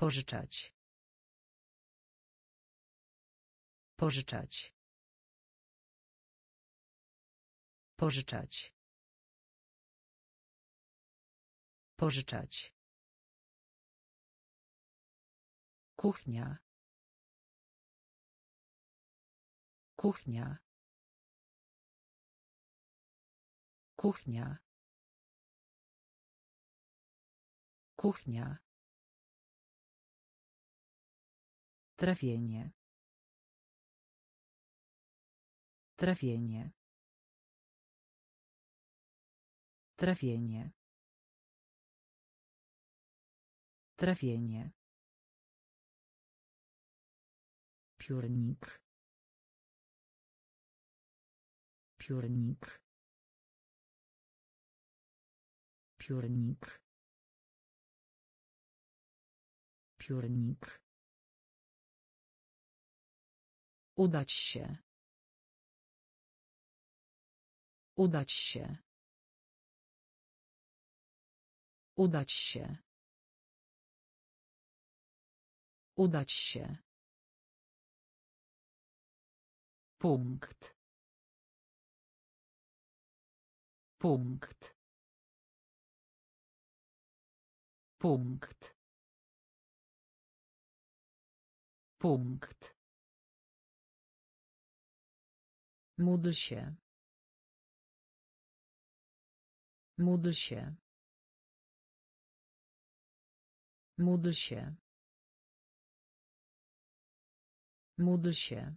Pożyczać. Pożyczać. Pożyczać. Pożyczać. Kuchnia. Kuchnia. Kuchnia. Kuchnia. Trafienie. Trafienie. Trafienie. Trafienie. Piórnik. Piórnik. Piórnik. Piórnik. Udać się. Udać się. Udać się. Udać się. Punkt. Punkt. Punkt. Punkt. Módl się. Módl się. Módl się. Módl się.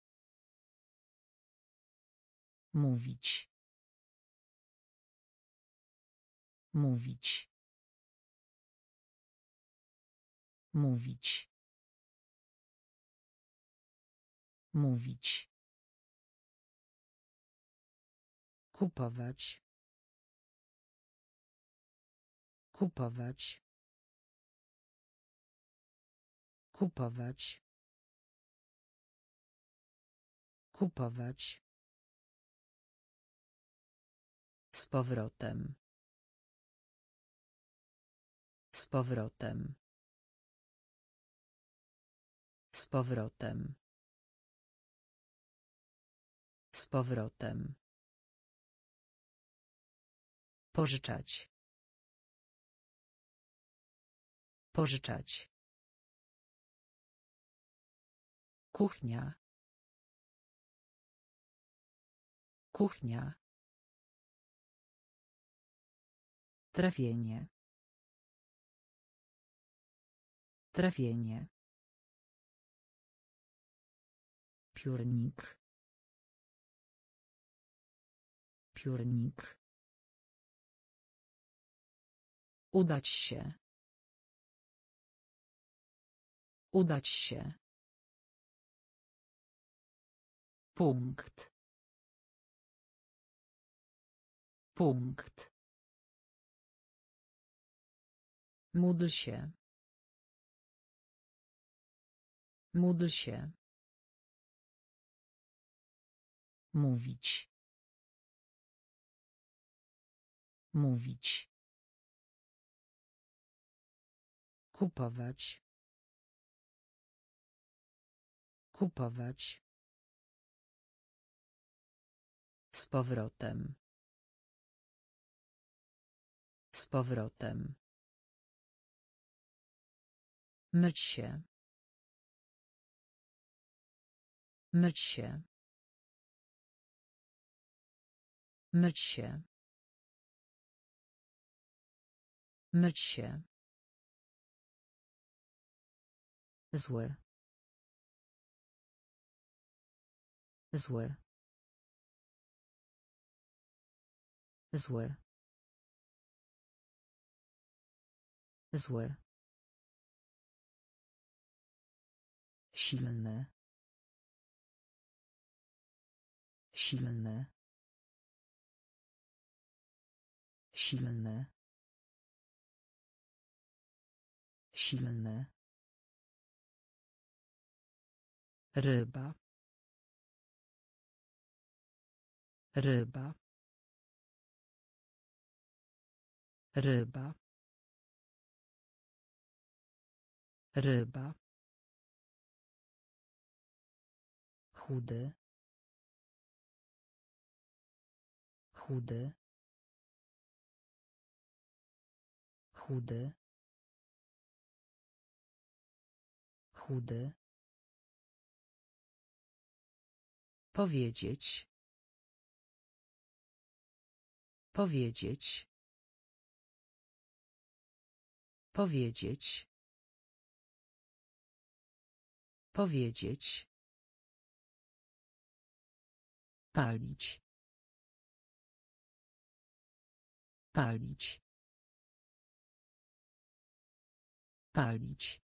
Mówić. Mówić. Mówić. Mówić. Kupować. Kupować. Kupować. Kupować. Z powrotem. Z powrotem. Z powrotem. Z powrotem. Pożyczać. Pożyczać. Kuchnia. Kuchnia. Trafienie. Trafienie. Piórnik. Piórnik. Udać się. Udać się. Punkt. Punkt. Módl się. Módl się. Mówić. Mówić. Kupować. Kupować. Z powrotem. Z powrotem. Myć się. Myć się. Myć się. Myć się. Zły. Zły. Zły. Zły. Silny. Silny. Silny. Silny. Ryba. Ryba. Ryba. Ryba. Chudy. Chudy. Chudy. Chudy. Powiedzieć. Powiedzieć. Powiedzieć. Powiedzieć. Palić. Palić. Palić.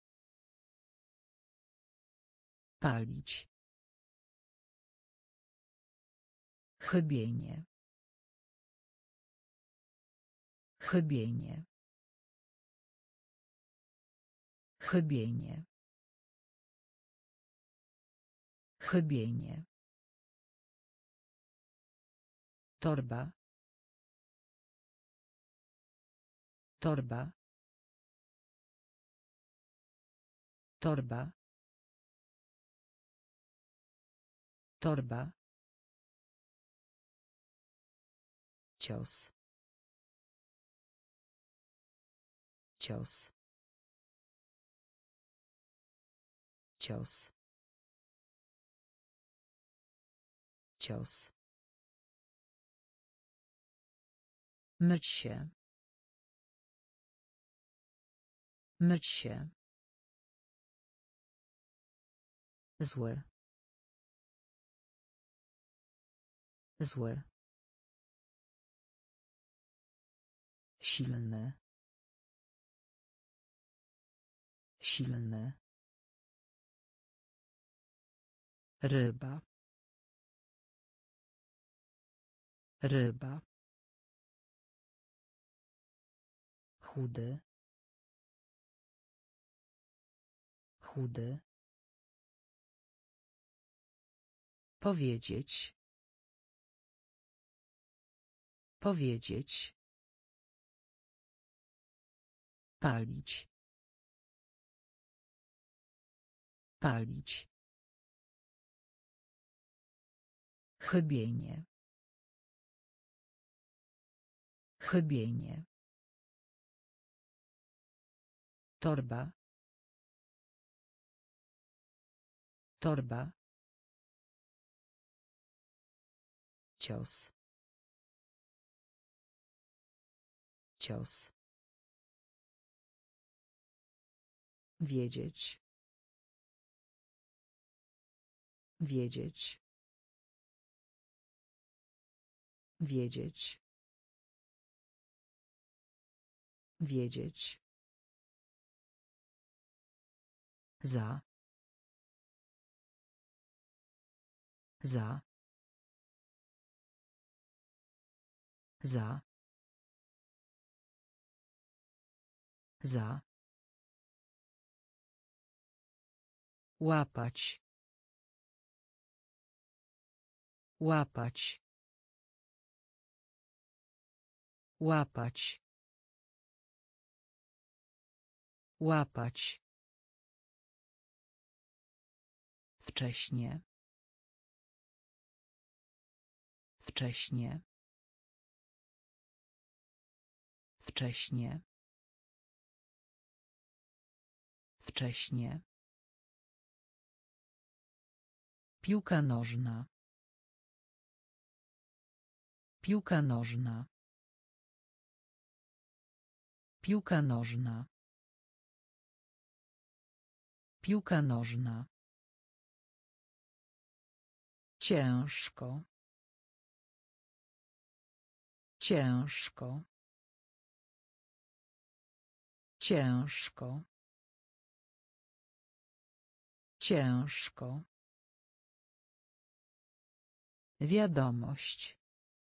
Palić. Chybienie. Chybienie. Chybienie. Chybienie. Torba. Torba. Torba. Torba. Cios. Cios. Cios. Cios. Myć się. Myć się. Zły. Zły. Silny. Silny. Ryba. Ryba. Chudy. Chudy. Powiedzieć. Powiedzieć. Palić. Palić. Chybienie. Chybienie. Torba. Torba. Cios. Cios. Wiedzieć. Wiedzieć. Wiedzieć. Wiedzieć. Za. Za. Za. Za. Łapać. Łapać. Łapać. Łapać. Wcześnie. Wcześnie. Wcześnie. Wcześnie. Piłka nożna. Piłka nożna. Piłka nożna. Piłka nożna. Ciężko. Ciężko. Ciężko. Ciężko. Wiadomość.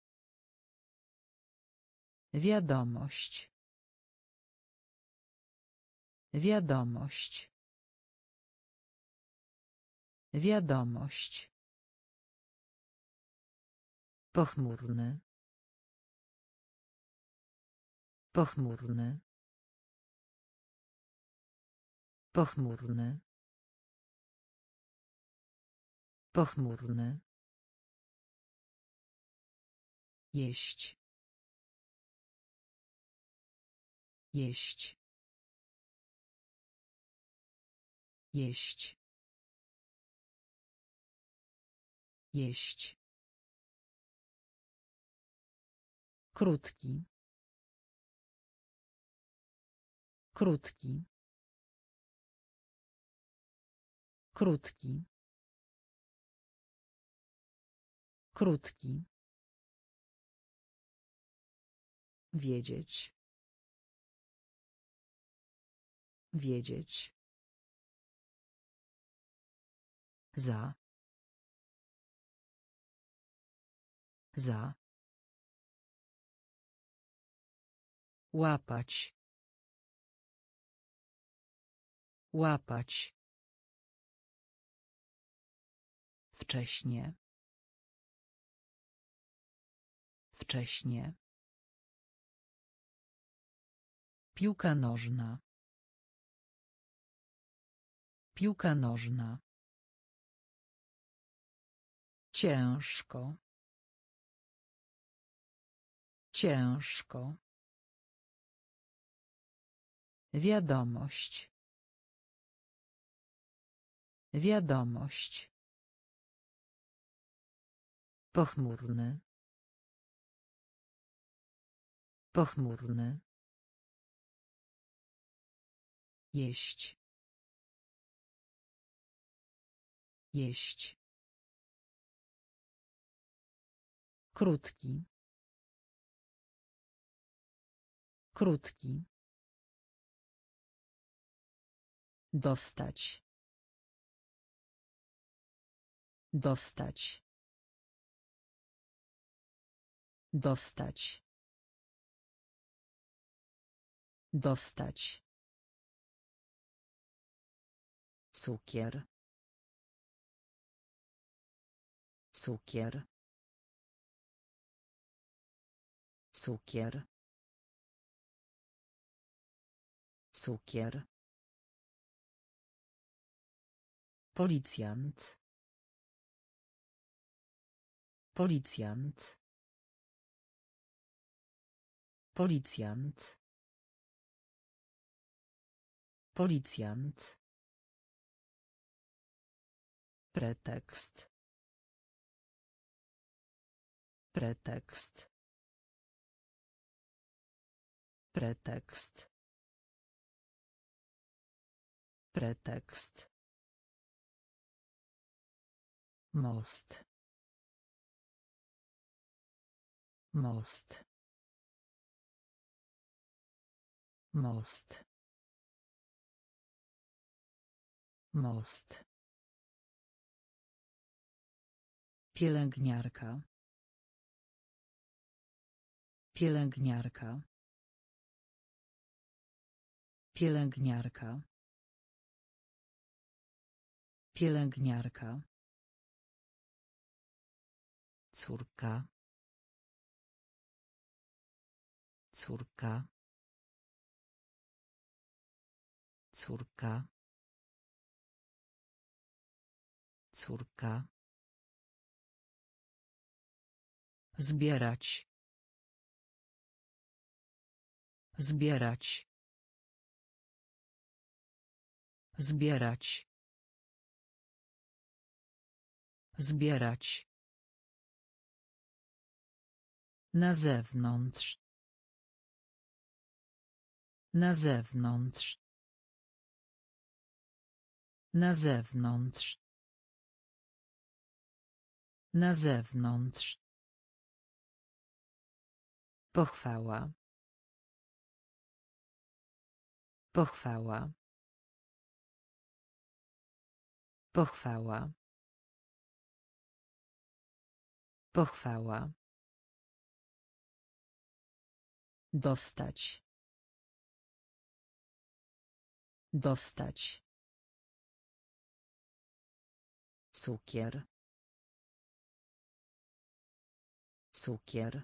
Wiadomość. Wiadomość. Wiadomość. Pochmurny. Pochmurny. Pochmurny. Pochmurny. Jeść. Jeść. Jeść. Jeść. Krótki. Krótki. Krótki. Krótki. Wiedzieć. Wiedzieć. Za. Za. Łapać. Łapać. Wcześnie. Wcześnie. Piłka nożna. Piłka nożna. Ciężko. Ciężko. Wiadomość. Wiadomość. Pochmurny. Pochmurny. Jeść. Jeść. Krótki. Krótki. Dostać. Dostać. Dostać. Dostać. Cukier. Cukier. Cukier. Cukier. Policjant. Policjant. Policjant. Policjant. Pretekst. Pretekst. Pretekst. Pretekst. Most. Most. Most. Most. Pielęgniarka. Pielęgniarka. Pielęgniarka. Pielęgniarka. Córka. Córka. Córka. Córka. Zbierać. Zbierać. Zbierać. Zbierać. Na zewnątrz. Na zewnątrz. Na zewnątrz. Na zewnątrz. Pochwała. Pochwała. Pochwała. Pochwała. Dostać. Dostać. Cukier. Cukier.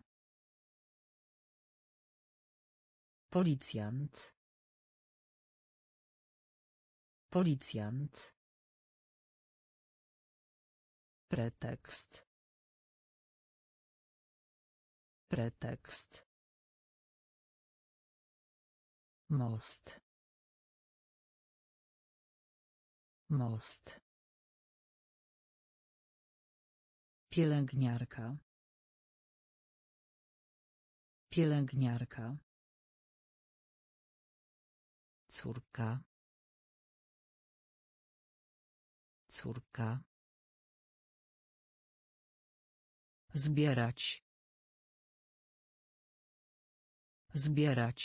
Policjant. Policjant. Pretekst. Pretekst. Most. Most. Pielęgniarka. Pielęgniarka. Córka. Córka. Zbierać. Zbierać.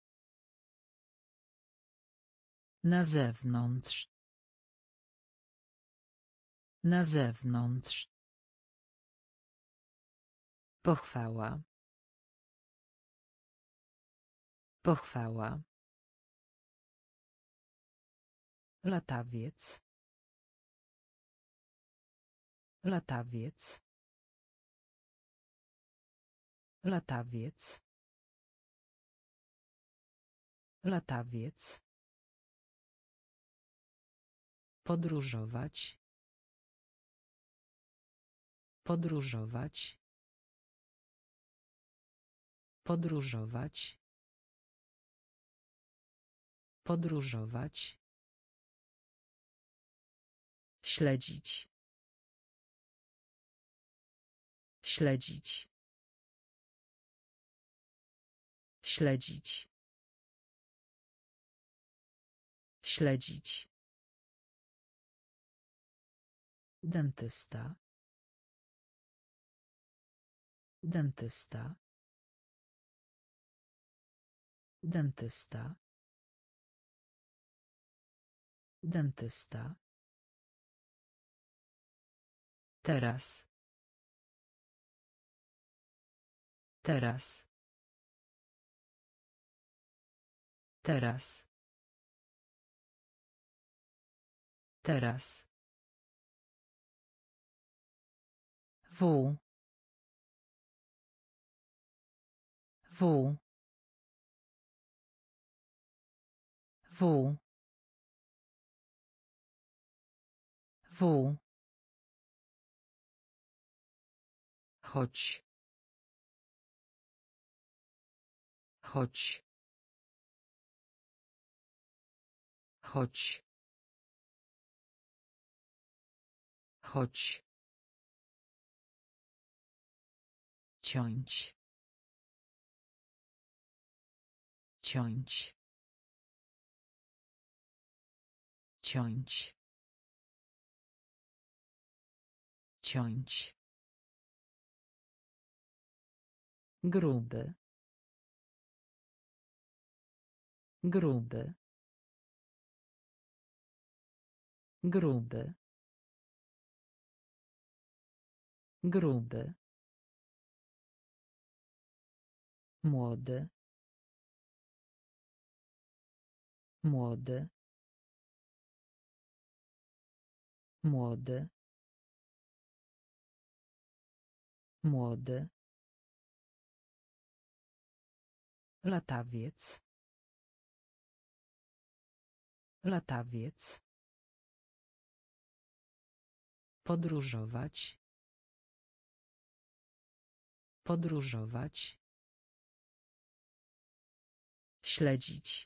Na zewnątrz. Na zewnątrz. Pochwała. Pochwała. Latawiec. Latawiec. Latawiec. Latawiec. Podróżować. Podróżować. Podróżować. Podróżować. Śledzić. Śledzić. Śledzić. Śledzić. Dentysta. Dentysta. Dentysta. Dentysta. Teraz. Teraz. Teraz. Teraz. W. W. W. W. Chodź. Chodź. Chodź. Chodź. Ciąć. Ciąć. Ciąć. Ciąć. Gruby. Gruby. Gruby. Gruby. Młody. Młody. Młody. Młody. Latawiec. Latawiec. Podróżować. Podróżować. Śledzić.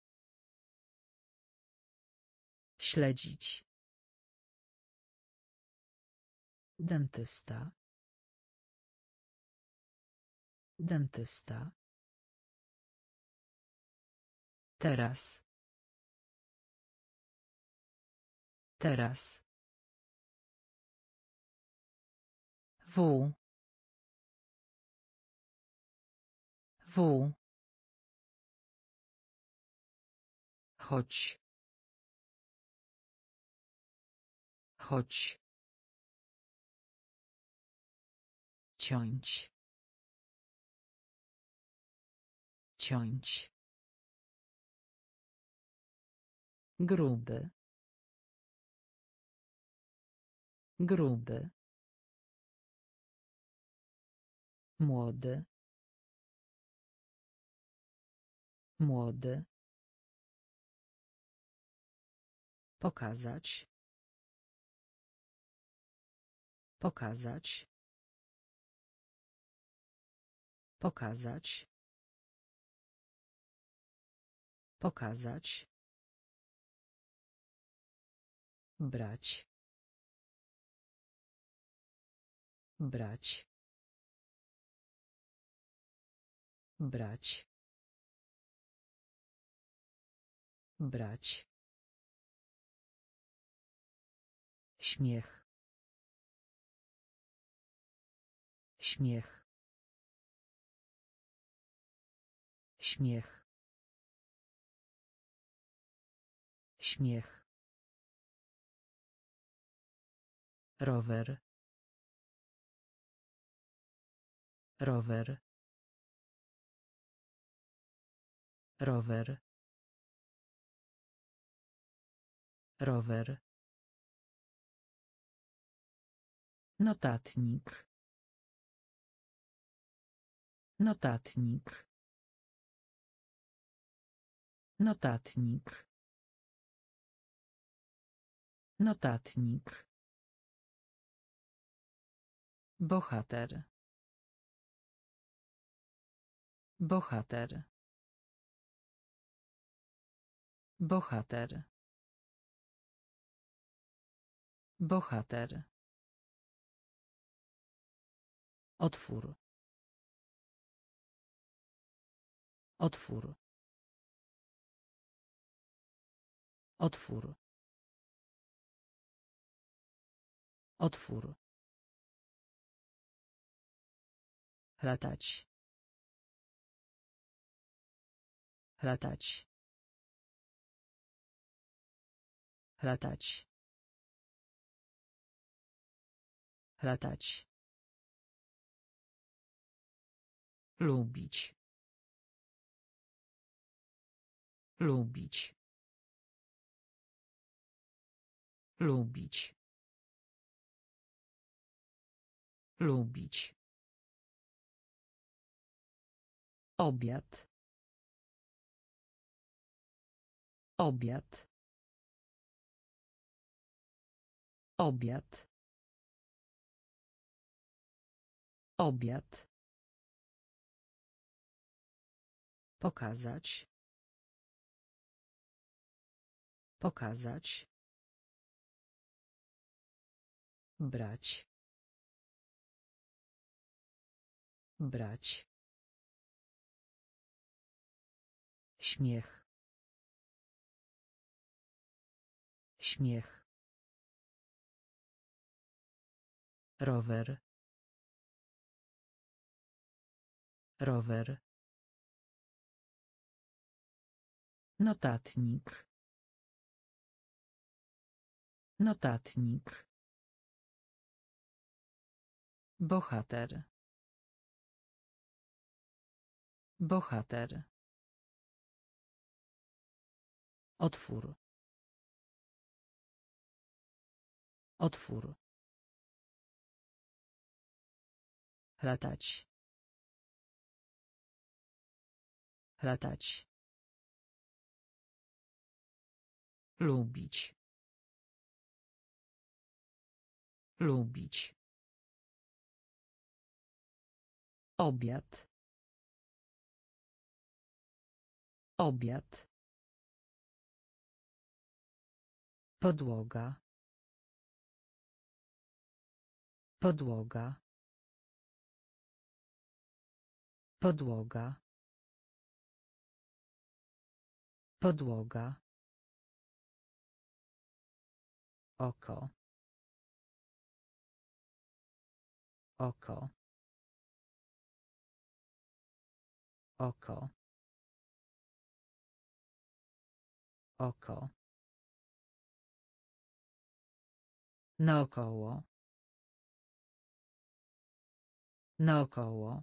Śledzić. Dentysta. Dentysta. Teraz. Teraz. W. W. Chodź. Chodź. Ciąć. Ciąć. Gruby. Gruby. Młody. Młody. Pokazać. Pokazać. Pokazać. Pokazać. Brać. Brać. Brać. Brać. Śmiech. Śmiech. Śmiech. Śmiech. Rower. Rower. Rower. Rower. Notatnik. Notatnik. Notatnik. Notatnik. Bohater. Bohater. Bohater. Bohater. Otwór. Otwór. Otwór. Otwór. Latać. Latać. Latać. Latać. Lubić. Lubić. Lubić. Lubić. Obiad. Obiad. Obiad. Obiad. Pokazać. Pokazać. Brać. Brać. Śmiech. Śmiech. Rower. Rower. Notatnik. Notatnik. Bohater. Bohater. Otwór. Otwór. Latać. Latać. Lubić. Lubić. Obiad. Obiad. Podłoga. Podłoga. Podłoga. Podłoga. Oko. Oko. Oko. Oko. Naokoło. Naokoło.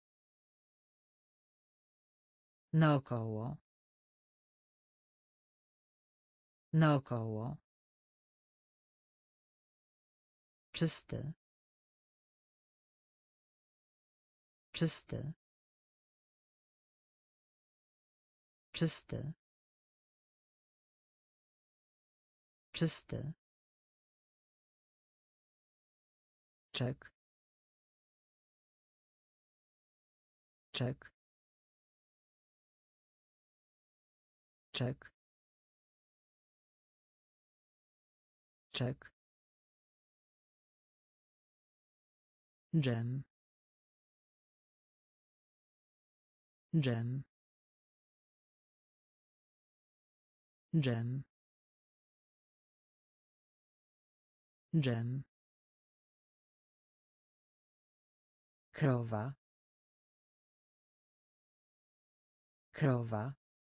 Naokoło. Naokoło. Czysty. Czysty. Czysty. Czysty. Czek. Czek. Czek. Czek. Dżem. Dżem. Dżem. Dżem. Krowa. Krowa.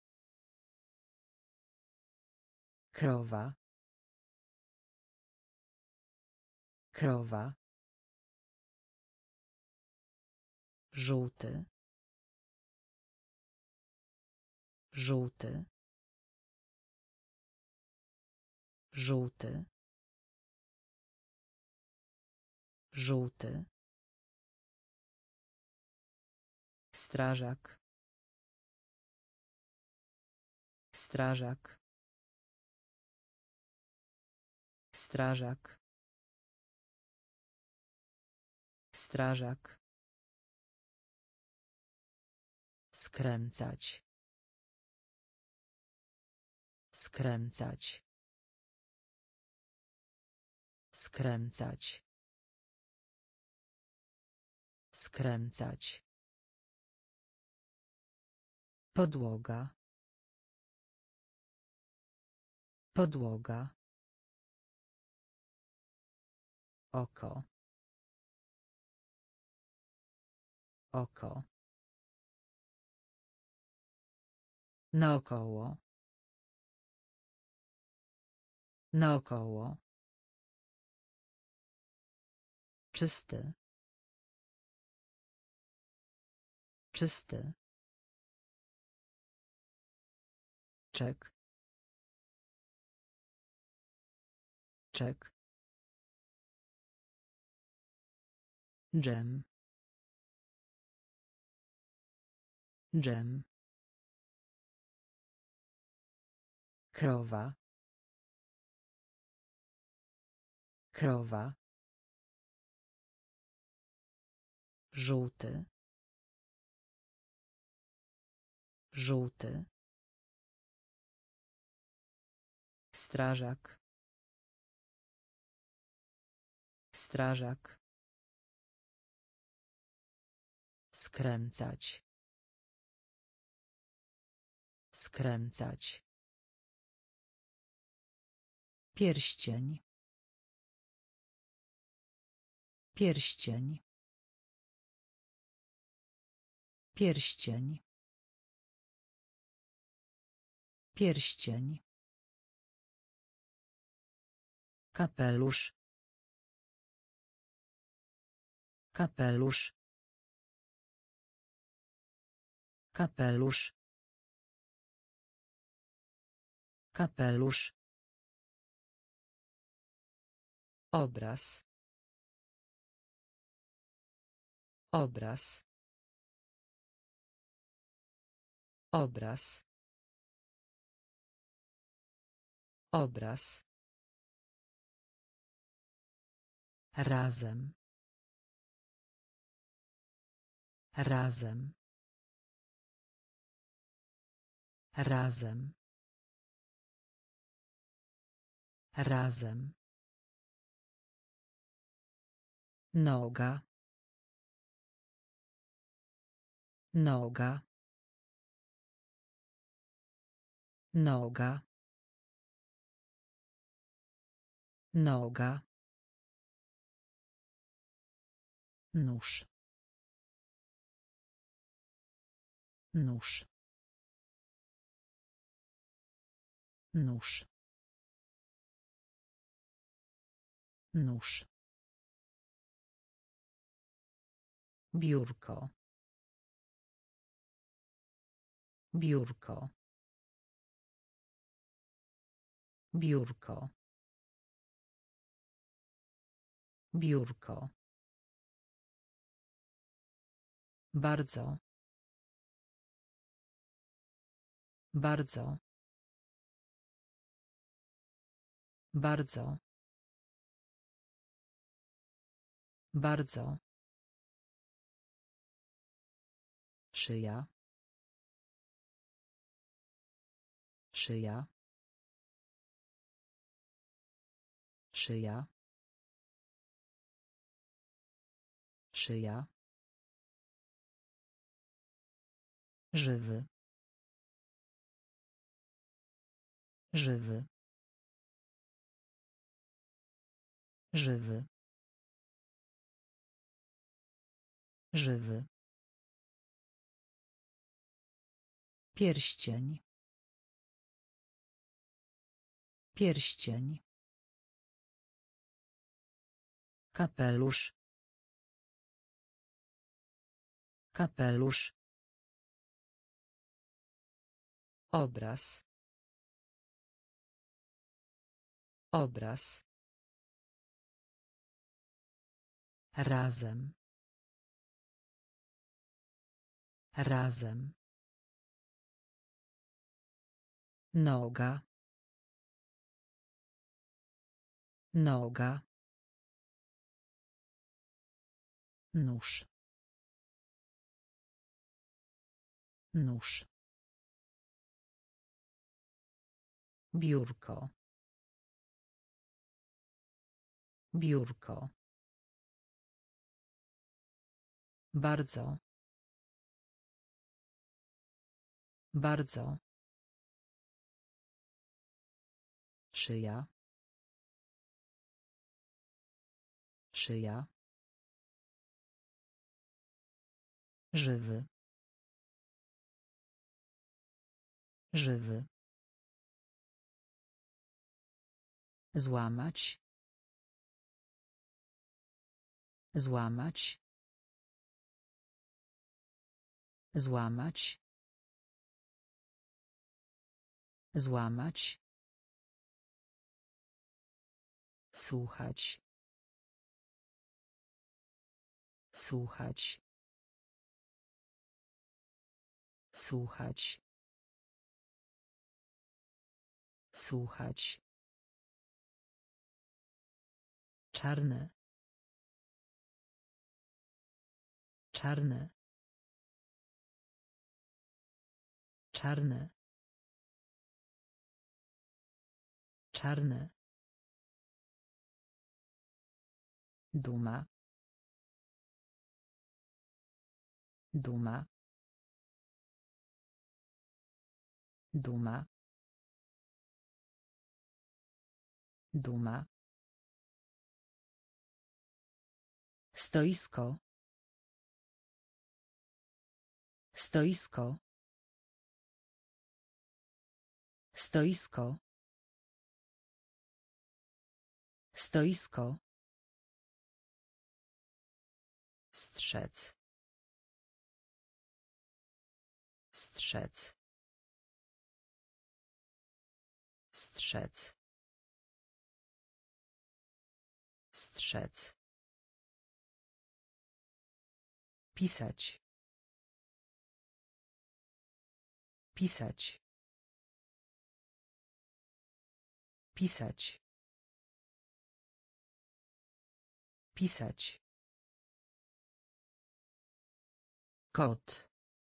Krowa. Krowa. Żółty. Żółty. Żółty. Żółty. Strażak. Strażak. Strażak. Strażak. Skręcać. Skręcać. Skręcać. Skręcać. Podłoga. Podłoga. Oko. Oko. Naokoło. Naokoło. Czysty. Czysty. Czek. Czek. Dżem. Dżem. Krowa. Krowa. Żółty. Żółty. Strażak. Strażak. Skręcać. Skręcać. Pierścień. Pierścień. Pierścień. Pierścień. Kapelusz. Kapelusz. Kapelusz. Kapelusz. Obraz. Obraz. Obraz. Obraz. Razem. Razem. Razem. Razem. Noga. Noga. Noga. Noga. Nóż. Nóż. Nóż. Nóż. Biurko. Biurko. Biurko. Biurko. Bardzo. Bardzo. Bardzo. Bardzo. Szyja. Szyja. Szyja. Szyja. Żywy. Żywy. Żywy. Żywy. Pierścień. Pierścień. Kapelusz. Kapelusz. Obraz. Obraz. Razem. Razem. Noga. Noga. Nóż. Nóż. Biurko. Biurko. Bardzo. Bardzo. Szyja. Szyja. Żywy. Żywy. Złamać. Złamać. Złamać. Złamać. Słuchać. Słuchać. Słuchać. Słuchać. Czarne. Czarne. Czarne. Czarne. Duma. Duma. Duma. Duma. Stoisko. Stoisko. Stoisko. Stoisko. Strzec. Strzec. Strzec. Strzec. Pisać. Pisać. Pisać. Pisać. Kot.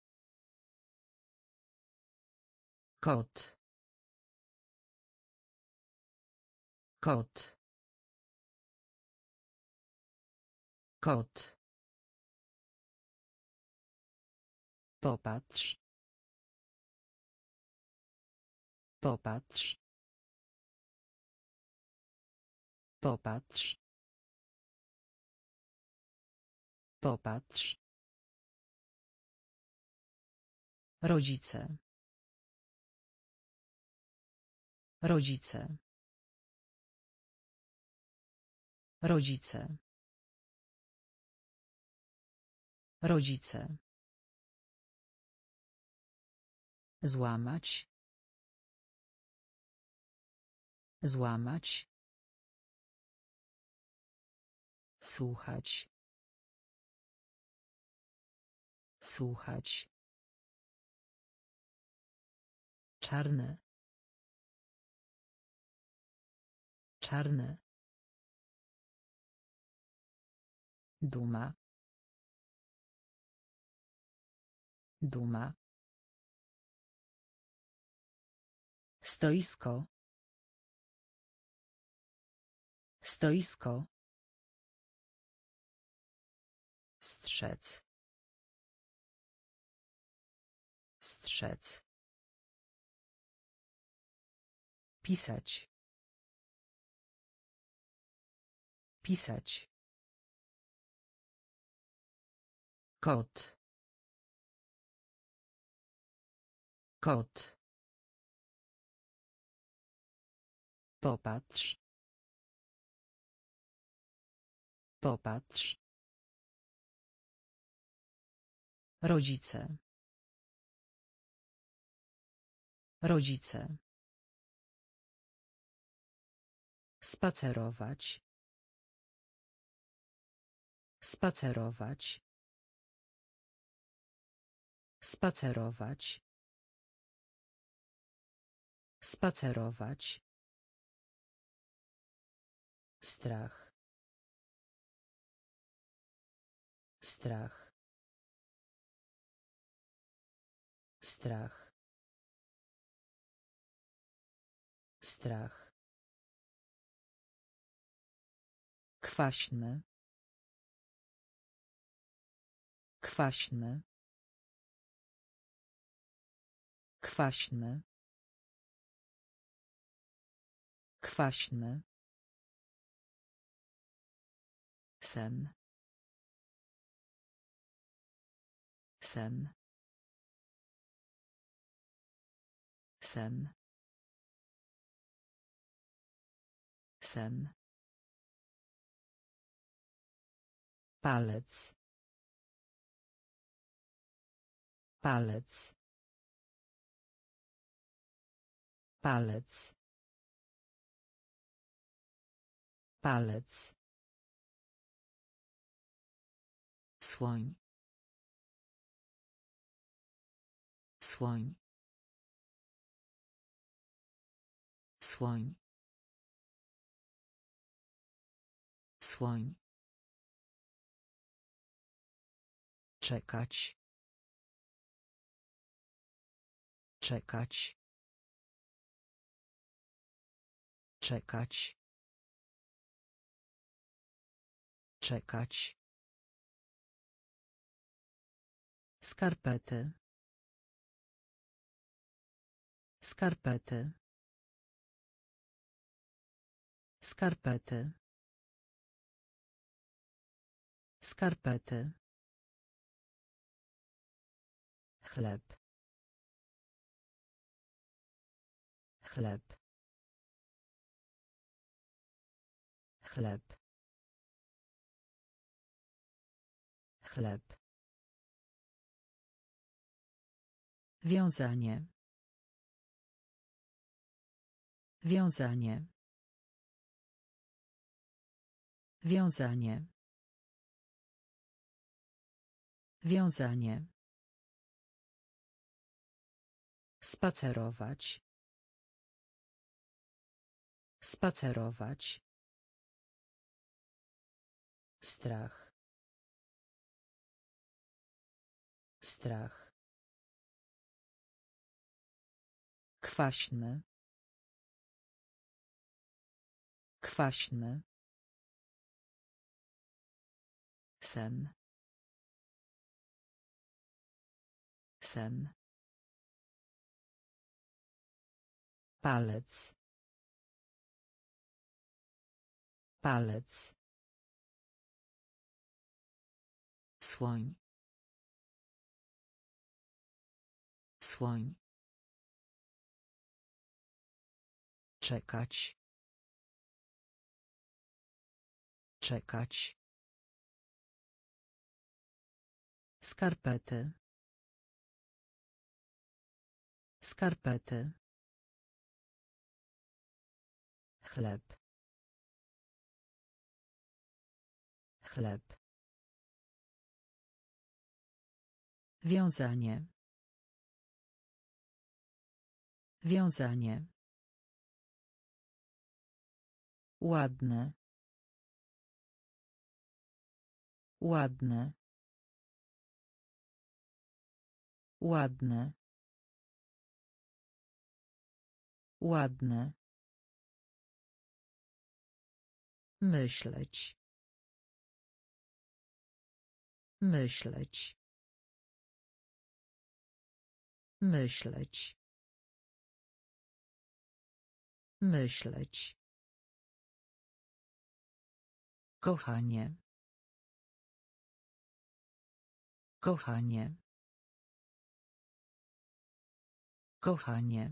Kot. Kot. Kot. Popatrz. Popatrz. Popatrz. Popatrz. Rodzice. Rodzice. Rodzice. Rodzice. Złamać. Złamać. Słuchać. Słuchać. Czarne. Czarny. Duma. Duma. Stoisko. Stoisko. Strzec. Strzec. Pisać. Pisać. Kot. Kot. Popatrz. Popatrz. Rodzice. Rodzice. Spacerować. Spacerować. Spacerować. Spacerować. Strach. Strach. Strach. Strach. Kwaśny. Kwaśny. Kwaśny. Kwaśny. Sen. Sen. Sen. Sen. Palec. Palec. Palec. Palec. Słoń. Słoń. Słoń. Słoń. Czekać. Czekać. Czekać. Czekać. Skarpety. Skarpety. Skarpety. Skarpety. Chleb. Chleb. Chleb. Chleb. Wiązanie. Wiązanie. Wiązanie. Wiązanie. Spacerować. Spacerować. Strach. Strach. Kwaśny. Kwaśny. Sen. Sen. Palec. Palec. Słoń. Słoń. Czekać. Czekać. Skarpety. Skarpety. Chleb. Chleb. Wiązanie. Wiązanie. Ładne. Ładne. Ładne. Ładne. Myśleć. Myśleć. Myśleć. Myśleć. Kochanie. Kochanie. Kochanie.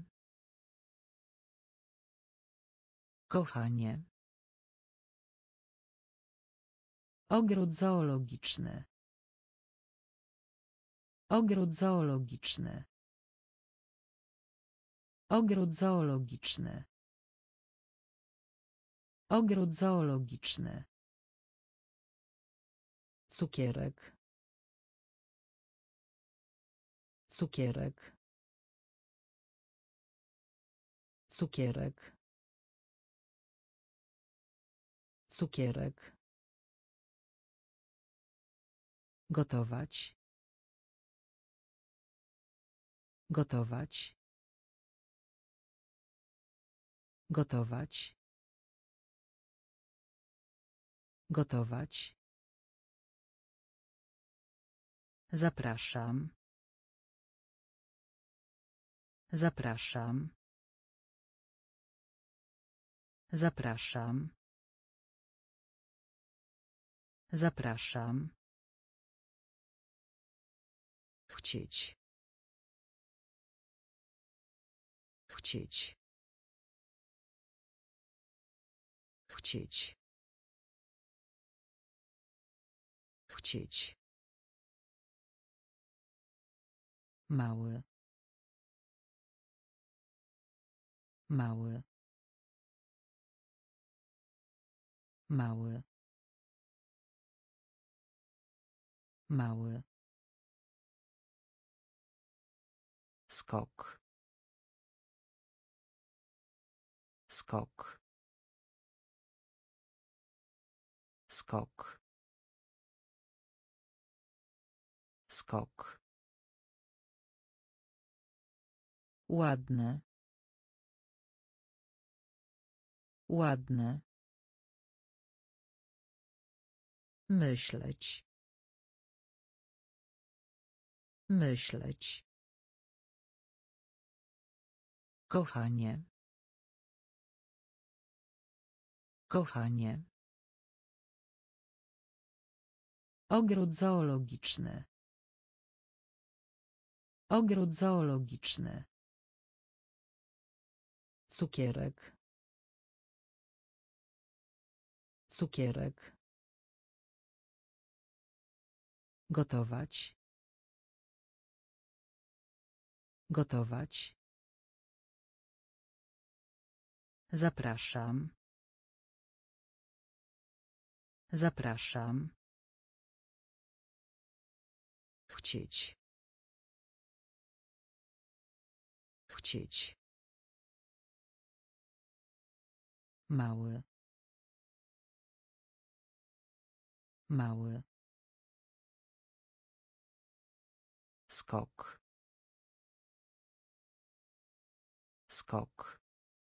Kochanie. Ogród zoologiczny. Ogród zoologiczny. Ogród zoologiczny. Ogród zoologiczny. Cukierek. Cukierek. Cukierek. Cukierek. Gotować. Gotować. Gotować. Gotować. Zapraszam. Zapraszam. Zapraszam. Zapraszam. Chcieć. Chcieć. Chcieć. Chcieć. Mały. Mały. Mały. Mały. Skok. Skok. Skok. Skok. Ładne. Ładne. Myśleć. Myśleć. Kochanie. Kochanie. Ogród zoologiczny. Ogród zoologiczny. Cukierek. Cukierek. Gotować. Gotować. Zapraszam. Zapraszam. Chcieć. Chcieć. Mały. Mały. Skok. Skok.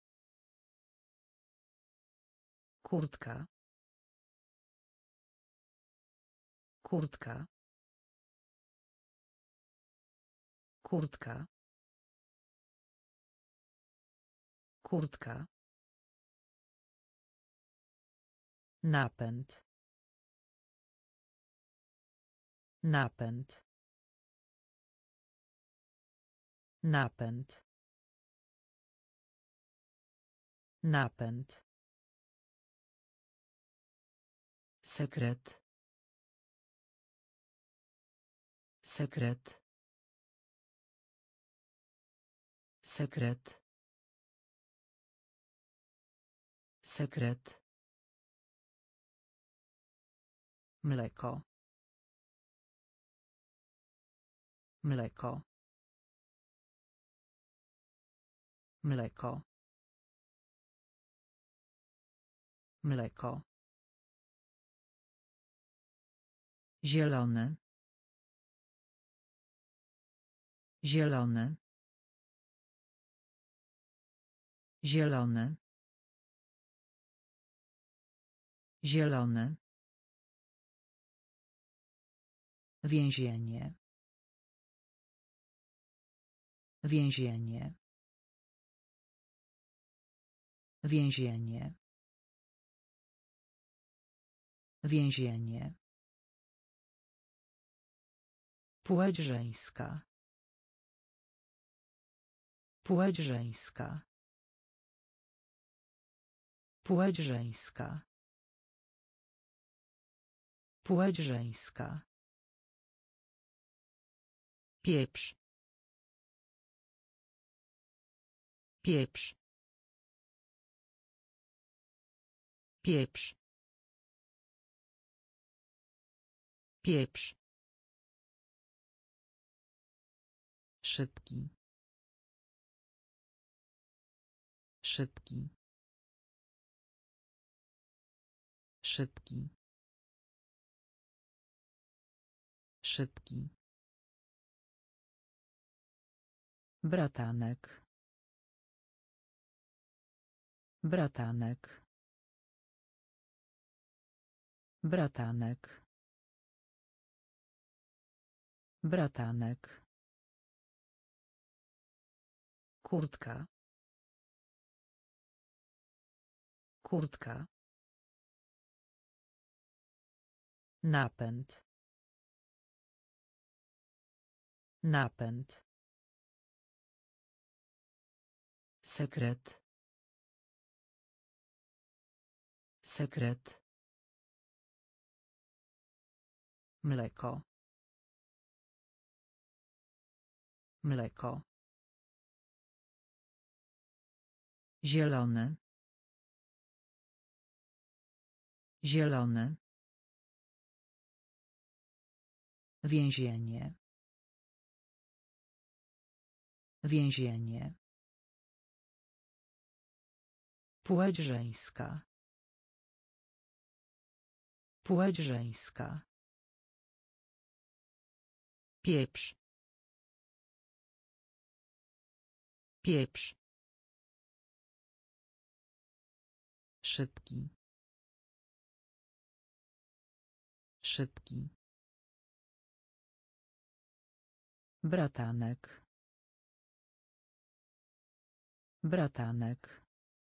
Kurtka. Kurtka. Kurtka. Kurtka. Napęd. Napęd. Napęd. Napęd. Sekret. Sekret. Sekret. Sekret. Mleko. Mleko. Mleko. Mleko. Zielony. Zielony. Zielony. Zielony. Więzienie. Więzienie. Więzienie. Więzienie. Płeć żeńska. Płeć żeńska. Płeć żeńska. Płeć żeńska. Pieprz. Pieprz. Pieprz. Pieprz. Szybki. Szybki. Szybki. Szybki. Bratanek. Bratanek. Bratanek. Bratanek. Kurtka. Kurtka. Napęd. Napęd. Sekret. Sekret. Mleko. Mleko. Zielony. Zielony. Więzienie. Więzienie. Płeć żeńska. Płeć żeńska. Pieprz. Pieprz. Szybki. Szybki. Bratanek. Bratanek.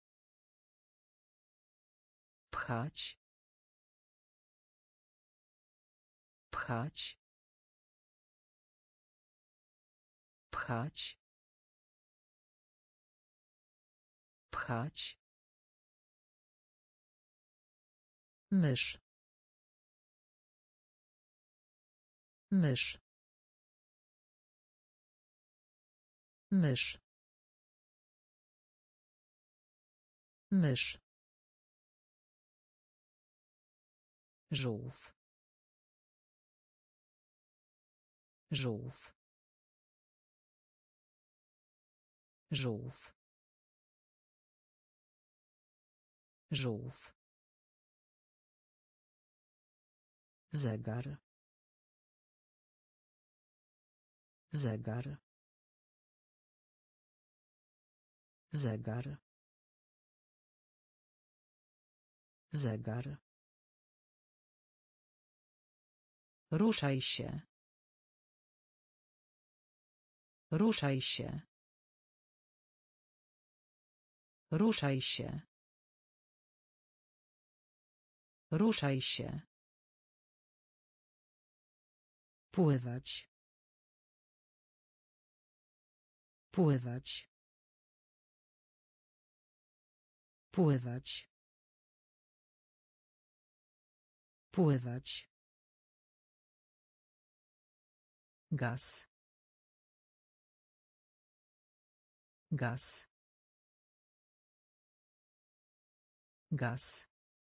Pchać. Pchać. Pchać. Pchać. Mysz. Mysz. Mysz. Mysz. Żółw. Żółw. Żółw. Żółw. Zegar. Zegar. Zegar. Zegar. Ruszaj się. Ruszaj się. Ruszaj się. Ruszaj się. Pływać. Pływać. Pływać. Pływać. Gaz. Gaz. Gaz.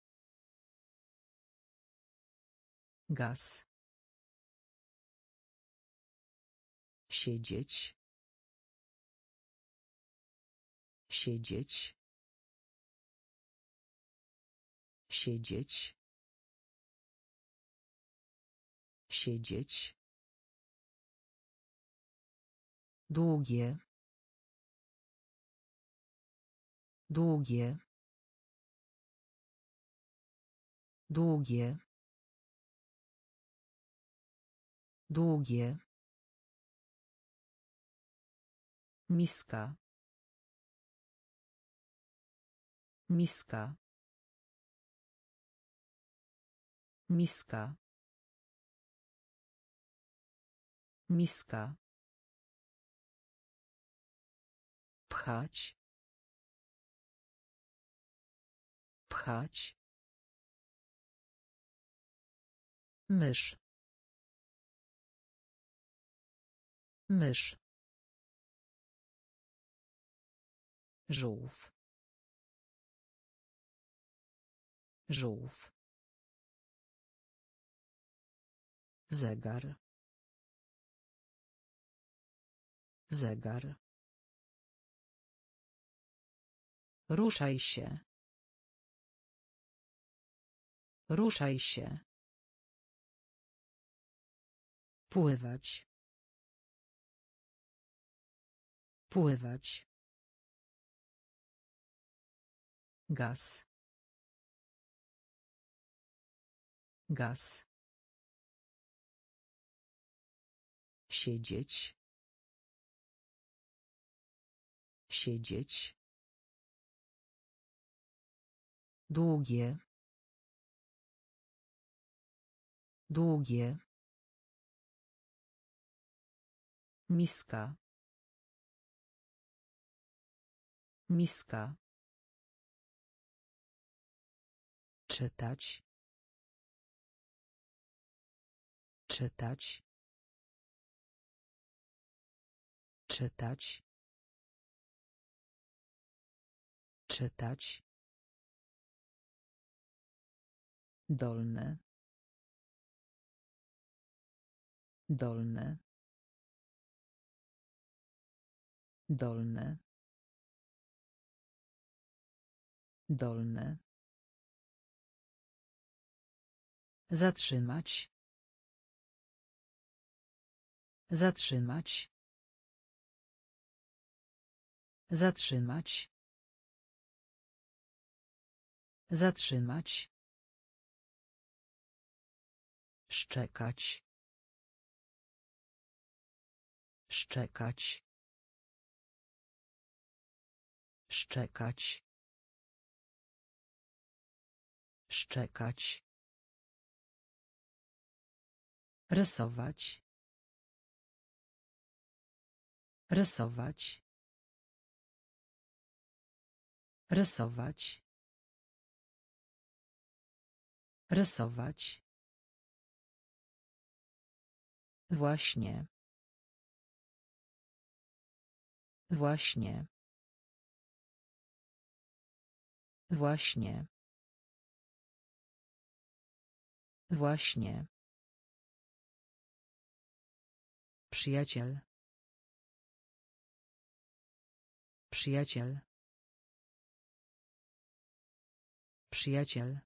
Gaz. Siedzieć. Siedzieć. Siedzieć. Siedzieć. Długie. Długie. Długie. Długie. Miska. Miska. Miska. Miska. Pchać. Pchać. Mysz. Mysz. Żółw. Żółw. Zegar. Zegar. Ruszaj się. Ruszaj się. Pływać. Pływać. Gaz. Gaz. Siedzieć. Siedzieć. Długie. Długie. Miska. Miska. Czytać. Czytać. Czytać. Czytać. Dolne. Dolne. Dolne. Dolne. Zatrzymać. Zatrzymać. Zatrzymać. Zatrzymać. Szczekać. Szczekać. Szczekać. Szczekać. Rysować. Rysować. Rysować. Rysować. Właśnie. Właśnie. Właśnie. Właśnie. Przyjaciel. Przyjaciel. Przyjaciel.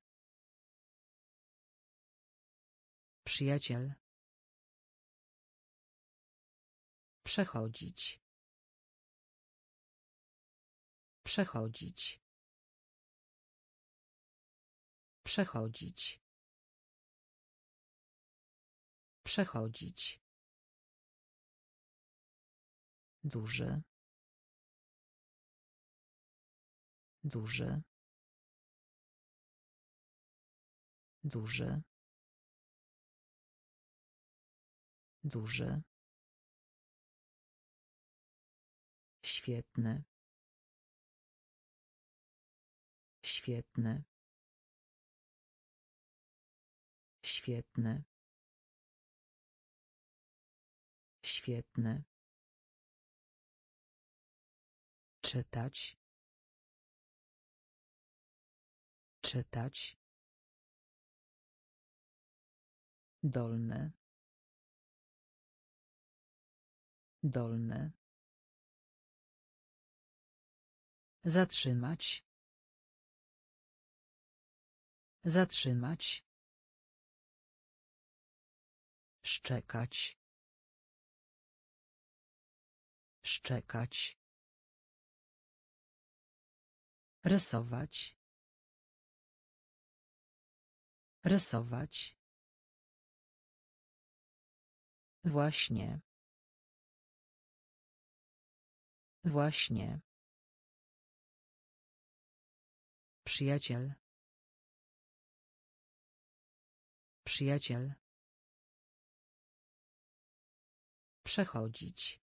Przyjaciel. Przechodzić. Przechodzić. Przechodzić. Przechodzić. Duży. Duży. Duży. Duży. Świetny. Świetny. Świetny. Świetny. Czytać. Czytać. Dolny. Dolny. Zatrzymać. Zatrzymać. Szczekać. Szczekać. Rysować. Rysować. Właśnie. Właśnie. Przyjaciel. Przyjaciel. Przechodzić.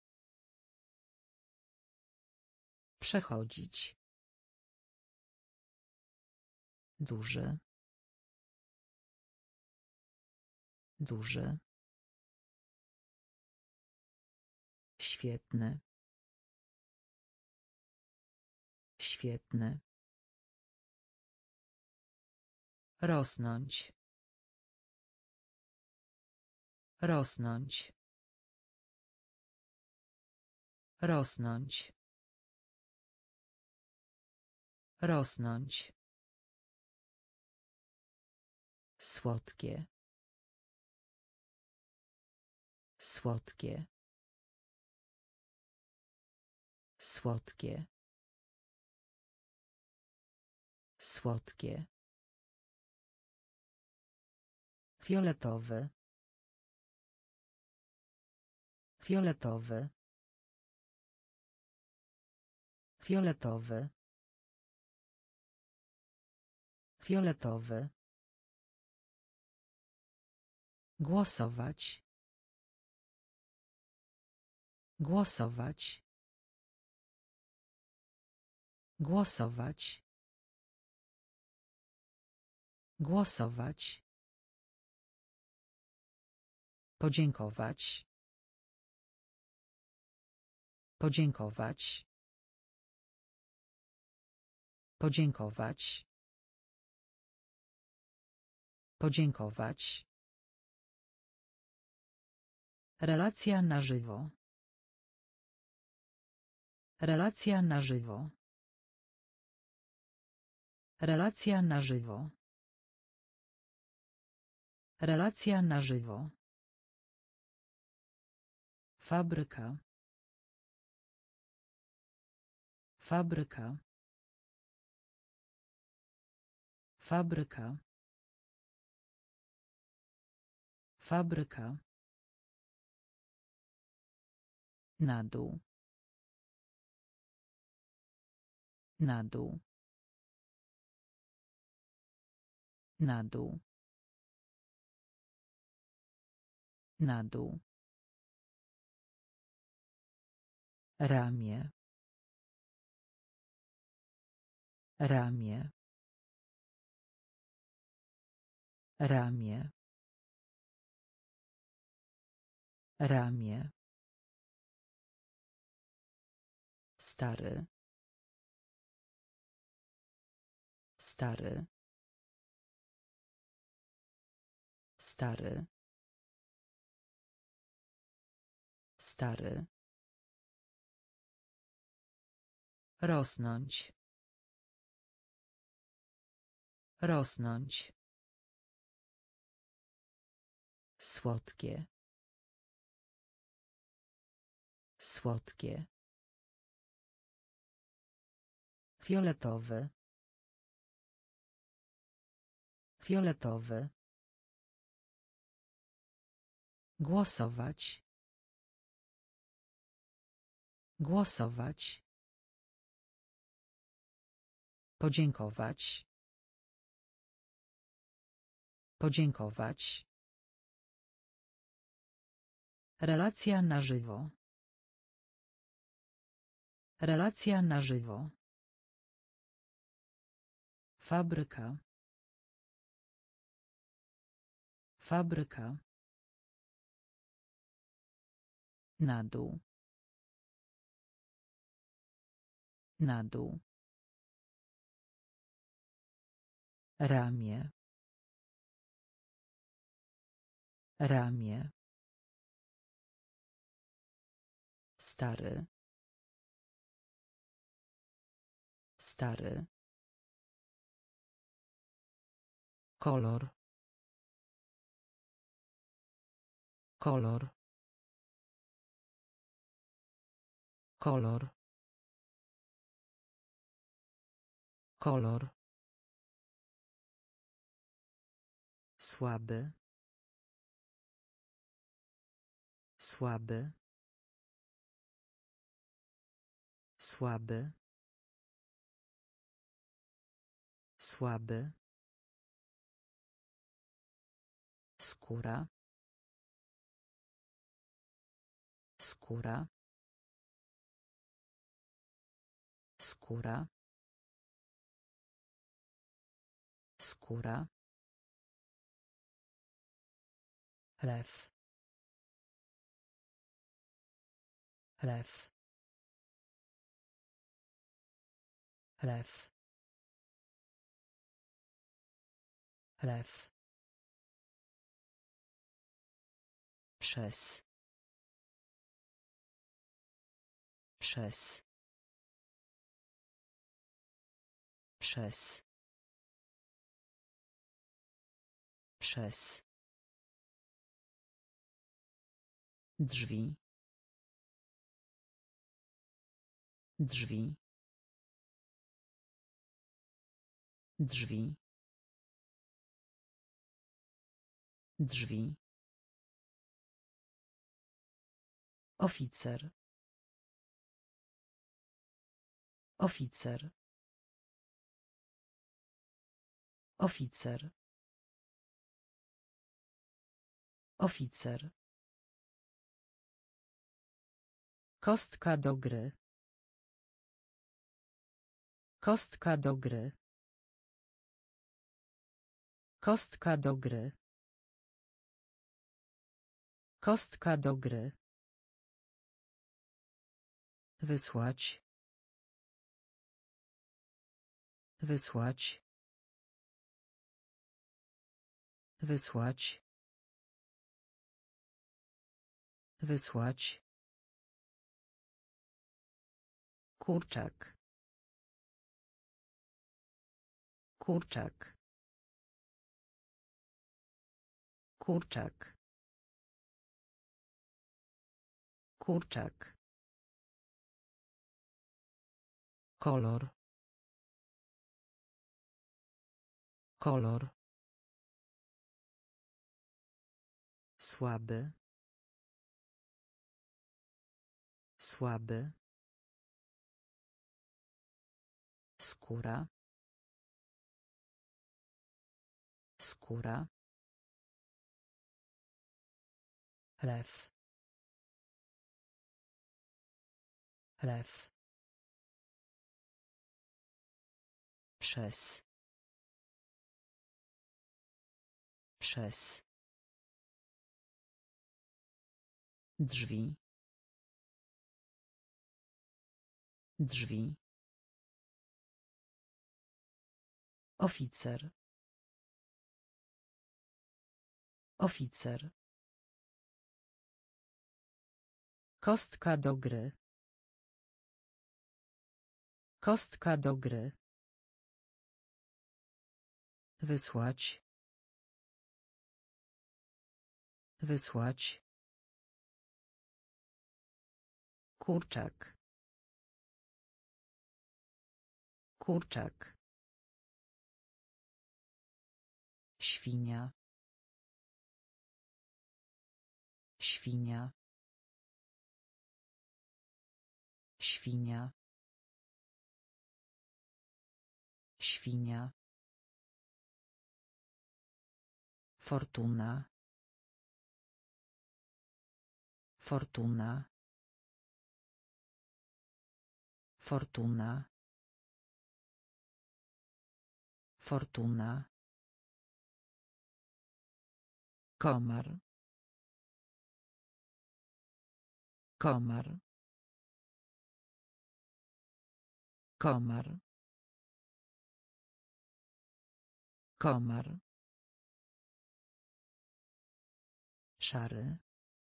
Przechodzić. Duży. Duży. Świetny. Świetny. Rosnąć. Rosnąć. Rosnąć. Rosnąć. Słodkie. Słodkie. Słodkie. Słodkie. Fioletowy. Fioletowy. Fioletowy. Fioletowy. Głosować. Głosować. Głosować. Głosować. Podziękować. Podziękować. Podziękować. Podziękować. Relacja na żywo. Relacja na żywo. Relacja na żywo. Relacja na żywo. Fabryka. Fabryka. Fabryka. Fabryka. Na dół. Na dół. Na dół. Na dół. Ramię. Ramię. Ramię. Ramię. Stary. Stary. Stary. Stary. Rosnąć. Rosnąć. Słodkie. Słodkie. Fioletowy. Fioletowy. Głosować. Głosować. Podziękować. Podziękować. Relacja na żywo. Relacja na żywo. Fabryka. Fabryka. Na dół. Na dół. Ramię. Ramię. Stary. Stary. kolor, kolor, kolor, kolor, słaby, słaby, słaby, słaby, skóra, skóra, skóra, skóra, lew, lew, lew, lew, przez, przez, przez, przez, drzwi, drzwi, drzwi, drzwi, oficer, oficer, oficer, oficer, kostka do gry, kostka do gry, kostka do gry, kostka do gry, wysłać, wysłać, wysłać, wysłać, kurczak, kurczak, kurczak, kurczak, kolor, kolor, słaby, słaby, skóra, skóra, lew, lew, przez, przez, drzwi, drzwi, oficer, oficer, kostka do gry, kostka do gry, wysłać, wysłać, kurczak, kurczak, świnia, świnia, świnia, świnia, fortuna, fortuna, fortuna, fortuna, komar, komar, komar, komar, szary,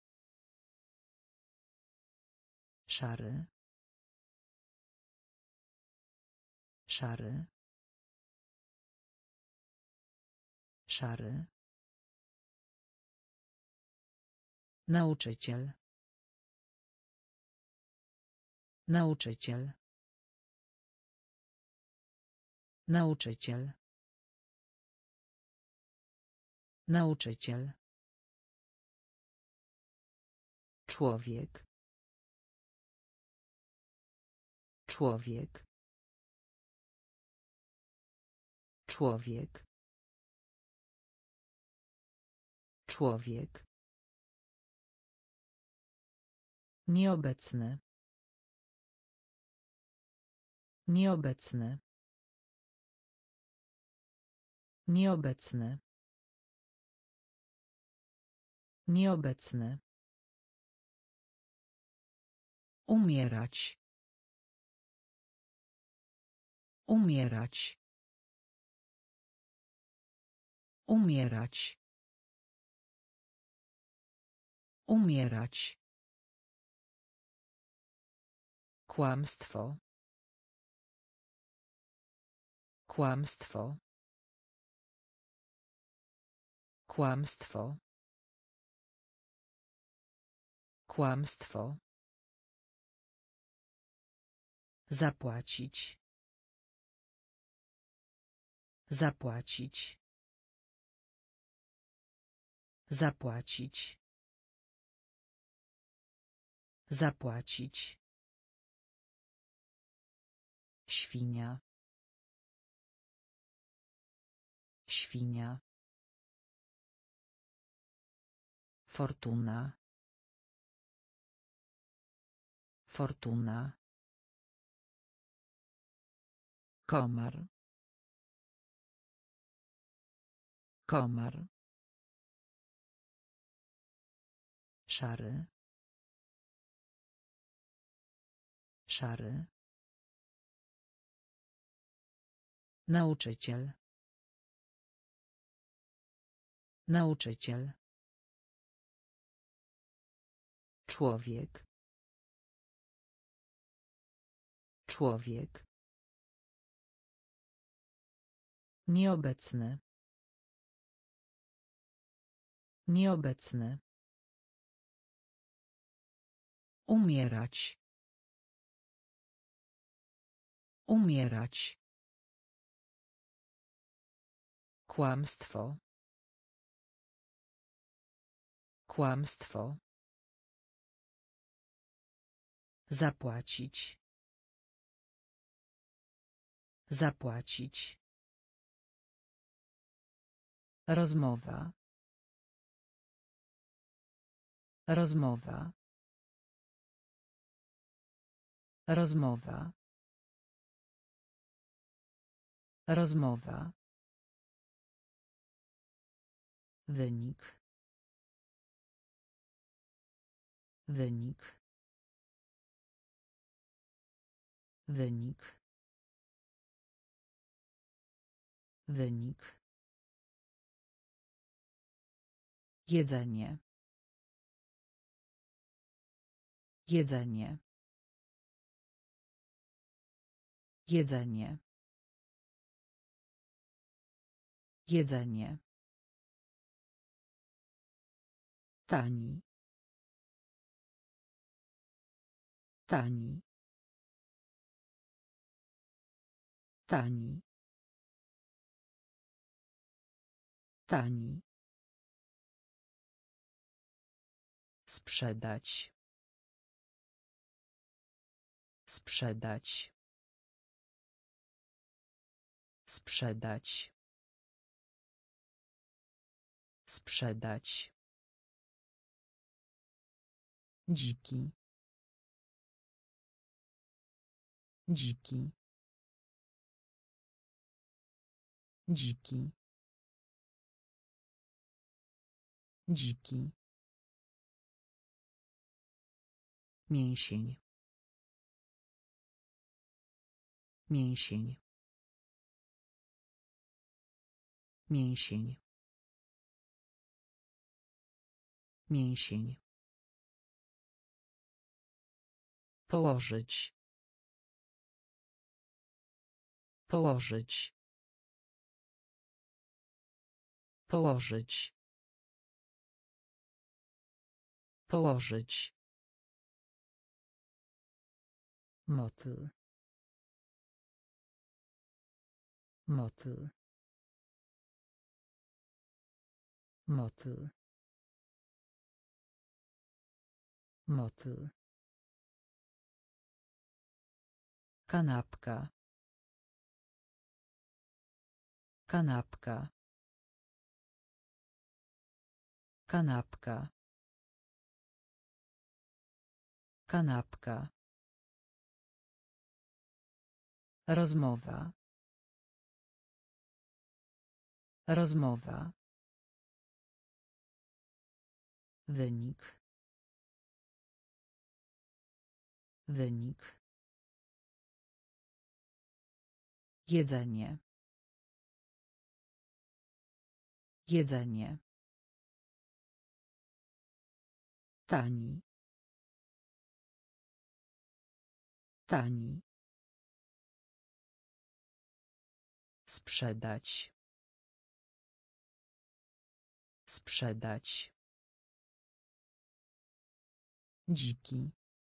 szary, szary, Szary. Nauczyciel. Nauczyciel. Nauczyciel. Nauczyciel. Człowiek. Człowiek. Człowiek. Człowiek. Nieobecny. Nieobecny. Nieobecny. Nieobecny. Umierać. Umierać. Umierać. Umierać. Kłamstwo. Kłamstwo. Kłamstwo. Kłamstwo. Zapłacić. Zapłacić. Zapłacić. Zapłacić. Świnia. Świnia. Fortuna. Fortuna. Komar. Komar. Szary. Szary. Nauczyciel. Nauczyciel. Człowiek. Człowiek. Nieobecny. Nieobecny. Umierać. Umierać. Kłamstwo. Kłamstwo. Zapłacić. Zapłacić. Rozmowa. Rozmowa. Rozmowa. Rozmowa. Wynik. Wynik. Wynik. Wynik. Jedzenie. Jedzenie. Jedzenie. Jedzenie. Tani. Tani. Tani. Tani. Sprzedać. Sprzedać. Sprzedać. Sprzedać. Dziki. Dziki. Dziki. Dziki. Mięsień. Mięsień. Mięsień. Mięsień. Położyć. Położyć. Położyć. Położyć. Motyl. Motyl. Motyl. Motyl. Kanapka. Kanapka. Kanapka. Kanapka. Rozmowa. Rozmowa. Wynik. Wynik. Jedzenie. Jedzenie. Tani. Tani. Sprzedać. Sprzedać. Dziki.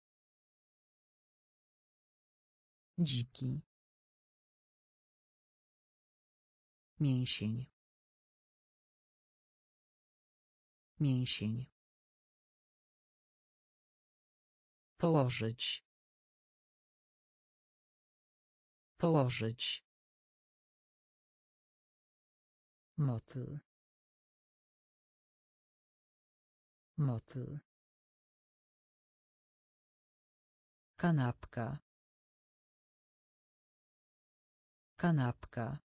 Dziki. Mięsień. Mięsień. Położyć. Położyć. Motyl. Motyl. Kanapka. Kanapka.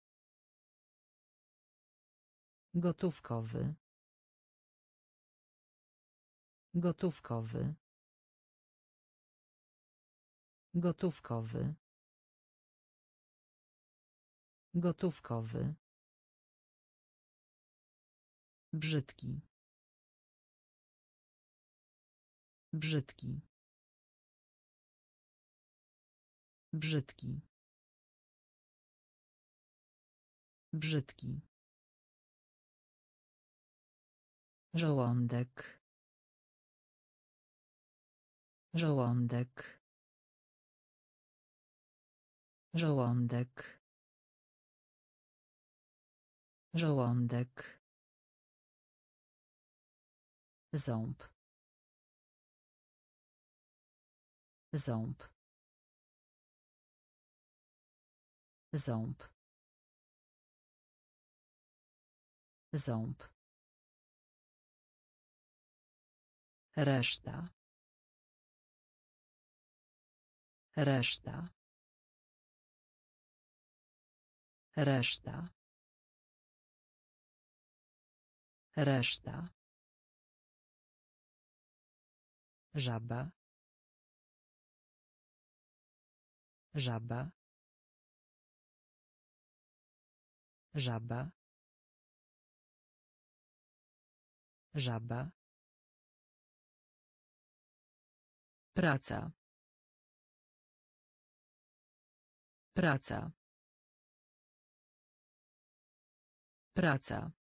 Gotówkowy. Gotówkowy. Gotówkowy. Gotówkowy. Brzydki. Brzydki. Brzydki. Brzydki. Żołądek. Żołądek. Żołądek. Żołądek. Ząb. Ząb. Ząb. Ząb. Reszta. Reszta. Reszta. Reszta. Żaba. Żaba. Żaba. Żaba. Praca. Praca. Praca.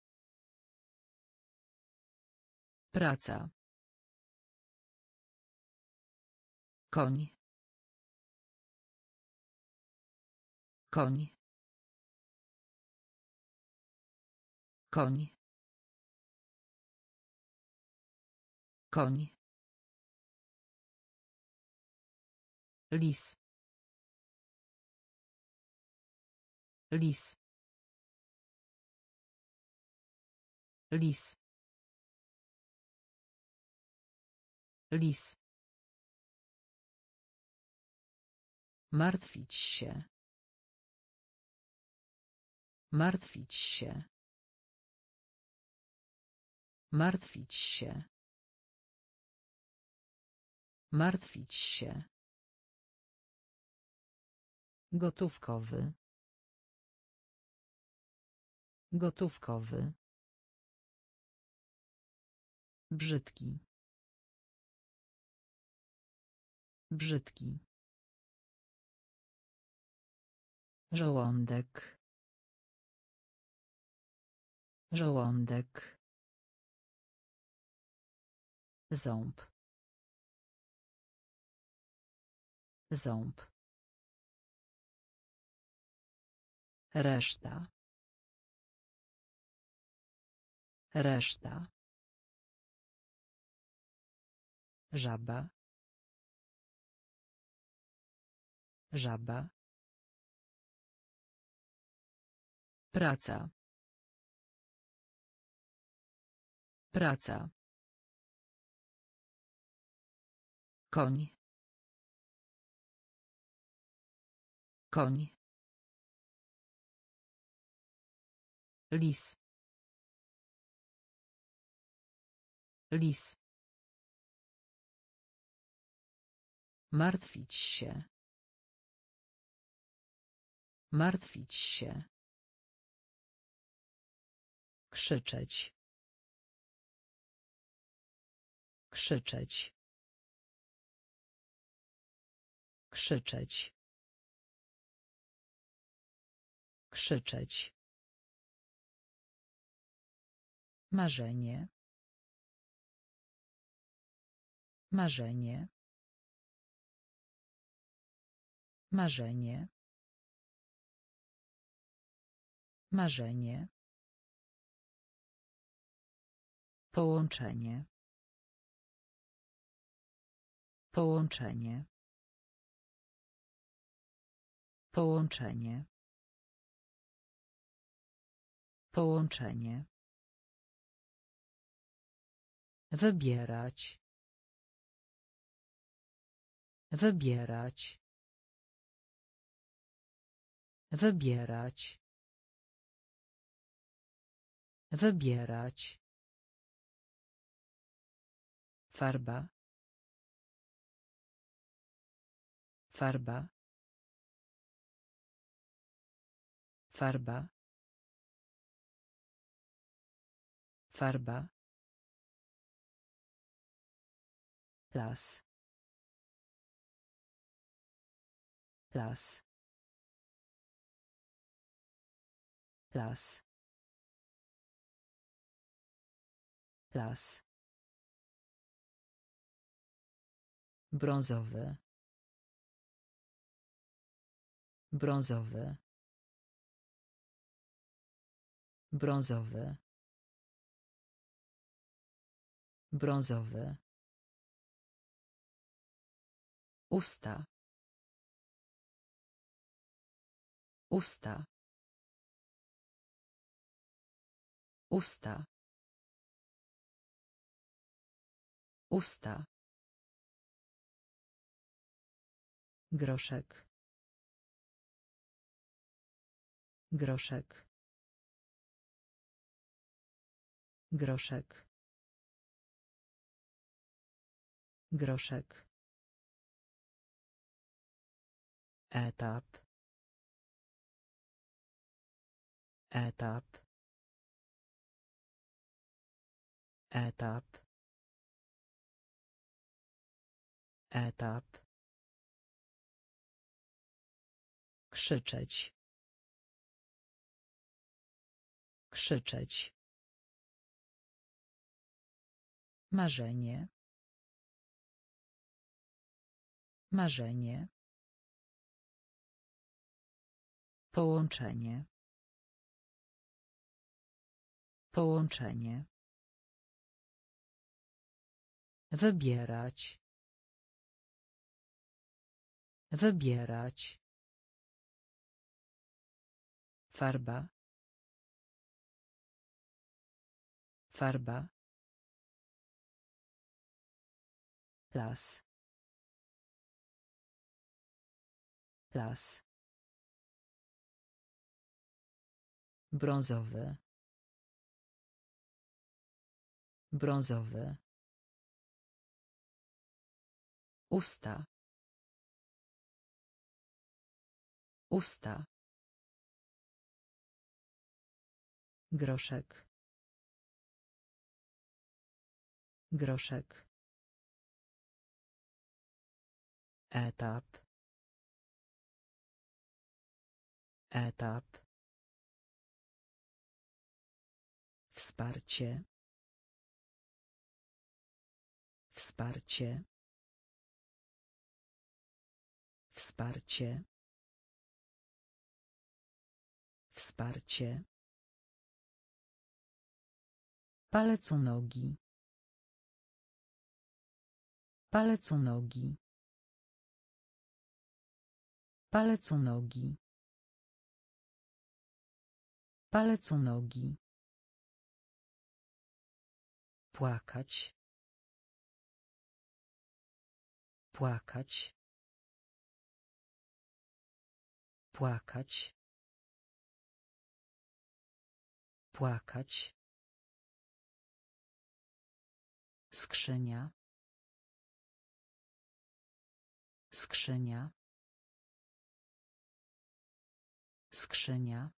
Praca. Koń. Koń. Koń. Koń. Lis. Lis. Lis. Lis. Martwić się. Martwić się. Martwić się. Martwić się. Gotówkowy. Gotówkowy. Brzydki. Brzydki. Żołądek. Żołądek. Ząb. Ząb. Reszta. Reszta. Żaba. Żaba. Praca. Praca. Koń. Koń. Lis. Lis. Martwić się. Martwić się. Krzyczeć. Krzyczeć. Krzyczeć. Krzyczeć. Marzenie. Marzenie. Marzenie. Marzenie. Połączenie. Połączenie. Połączenie. Połączenie. Wybierać. Wybierać. Wybierać. Wybierać. Farba. Farba. Farba. Farba. Las. Las. Las. Las. Brązowy. Brązowy. Brązowy. Brązowy. Usta. Usta. Usta. Usta. Groszek. Groszek. Groszek. Groszek. Etap. Etap. Etap. Etap. Krzyczeć. Krzyczeć. Marzenie. Marzenie. Połączenie. Połączenie. Wybierać. Wybierać. Farba. Farba. Las. Las. Brązowy. Brązowy. Usta. Usta. Groszek. Groszek. Etap. Etap. Wsparcie. Wsparcie. Wsparcie. Wsparcie. Palec u nogi. Palec u nogi. Palec u nogi. Palec u nogi. Płakać. Płakać. Płakać. Płakać. Skrzynia. Skrzynia. Skrzynia.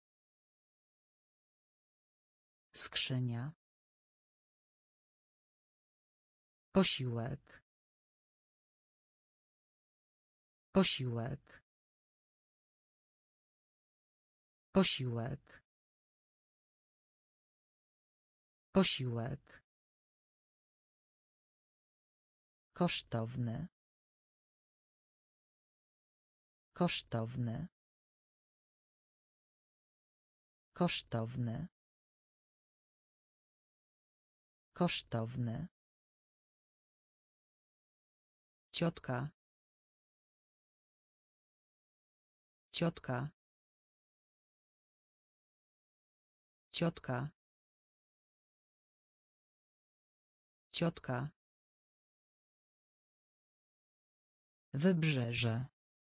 Skrzynia. Posiłek. Posiłek. Posiłek. Posiłek. Kosztowny. Kosztowny. Kosztowny. Kosztowny. Ciotka. Ciotka. Ciotka. Ciotka. Wybrzeże.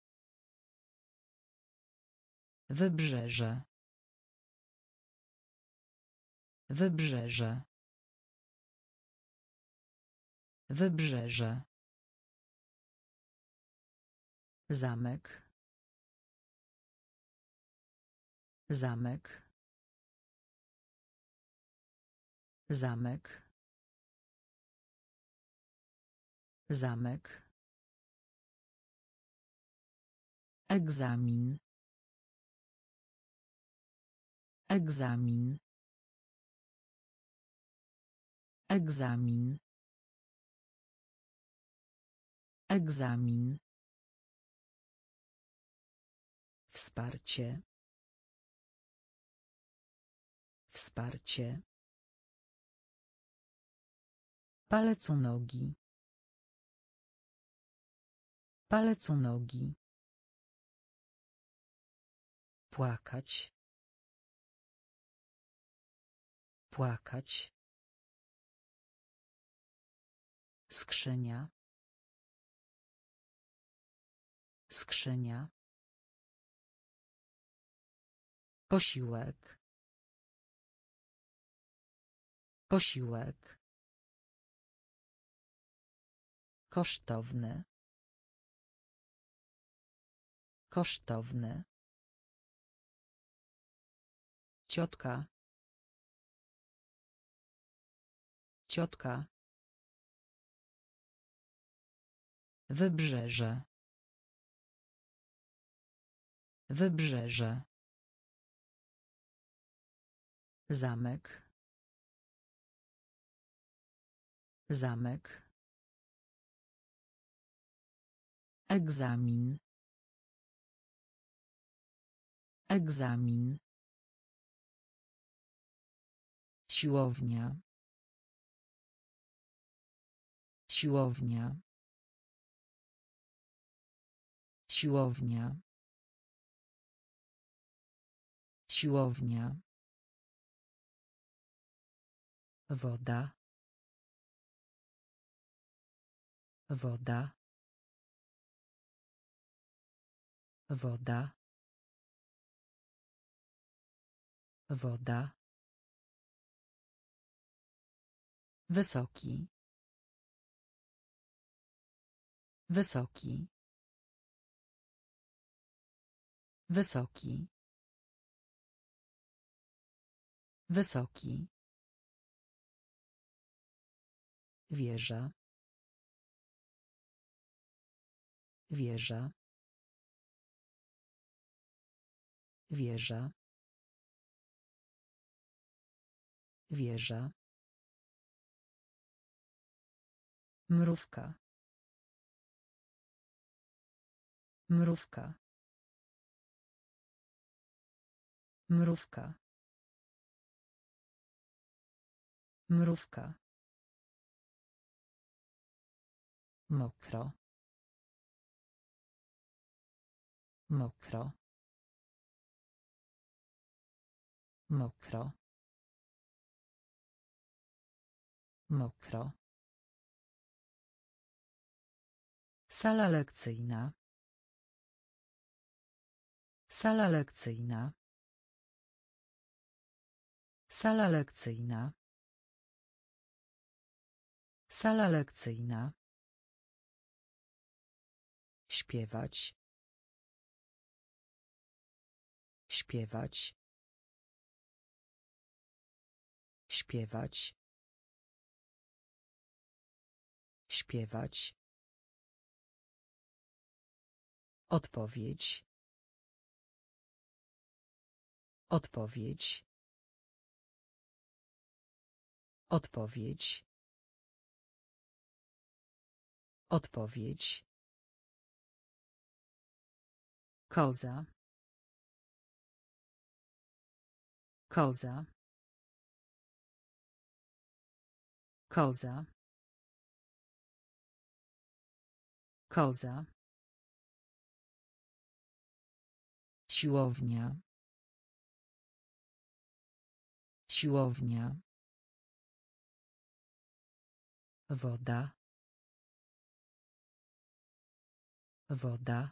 Wybrzeże. Wybrzeże. Wybrzeże. Zamek. Zamek. Zamek. Zamek. Egzamin. Egzamin. Egzamin. Egzamin. Wsparcie. Wsparcie. Palec u nogi. Palec u nogi. Płakać. Płakać. Skrzynia. Skrzynia. Posiłek. Posiłek. Kosztowny. Kosztowny. Ciotka. Ciotka. Wybrzeże. Wybrzeże. Zamek. Zamek. Egzamin. Egzamin. Siłownia. Siłownia. Siłownia. Siłownia. Woda. Woda. Woda. Woda. Wysoki. Wysoki. Wysoki. Wysoki. Wieża. Wieża. Wieża. Wieża. Mrówka. Mrówka. Mrówka. Mrówka. Mokro. Mokro. Mokro. Mokro. Sala lekcyjna. Sala lekcyjna. Sala lekcyjna. Sala lekcyjna. Śpiewać. Śpiewać. Śpiewać. Śpiewać. Odpowiedź. Odpowiedź. Odpowiedź. Odpowiedź. Koza. Koza. Koza. Koza. Siłownia. Siłownia. Woda. Woda.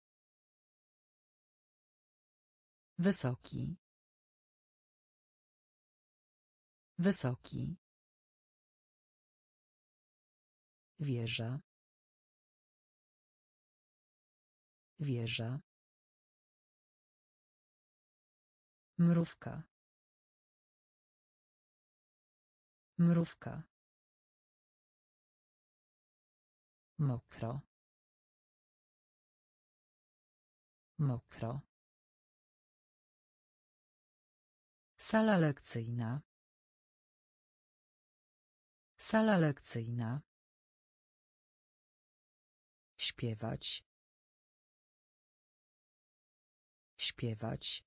Wysoki. Wysoki. Wieża. Wieża. Mrówka. Mrówka. Mokro. Mokro. Sala lekcyjna. Sala lekcyjna. Śpiewać. Śpiewać.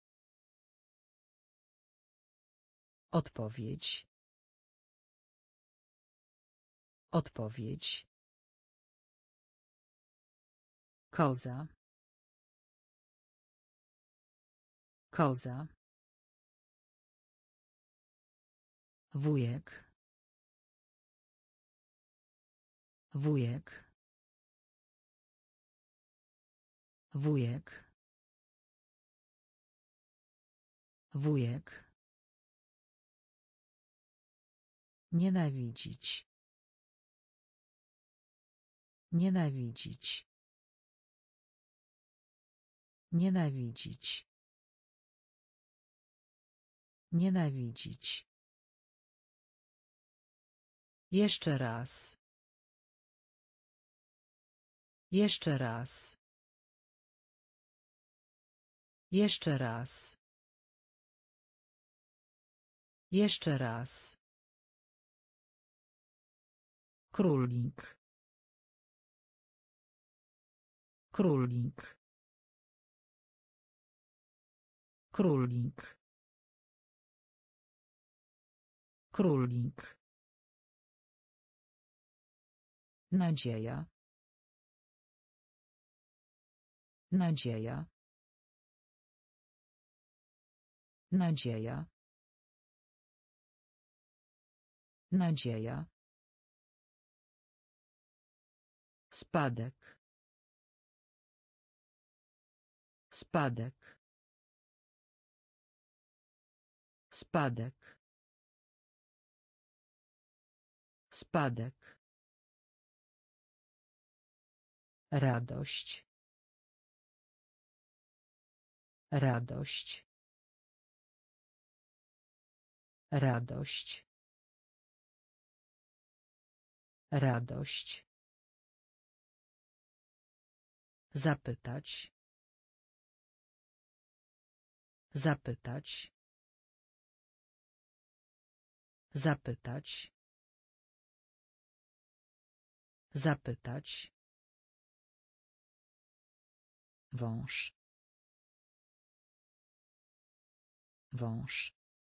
Odpowiedź. Odpowiedź. Koza. Koza. Wujek. Wujek. Wujek. Wujek. Nienawidzić. Nienawidzić. Nienawidzić. Nienawidzić. Jeszcze raz. Jeszcze raz. Jeszcze raz. Jeszcze raz. Królik. Królik. Królik. Królik. Nadzieja. Nadzieja. Nadzieja. Nadzieja. Spadek. Spadek. Spadek. Spadek. Radość. Radość. Radość. Radość. Zapytać. Zapytać. Zapytać. Zapytać. Wąż. Wąż.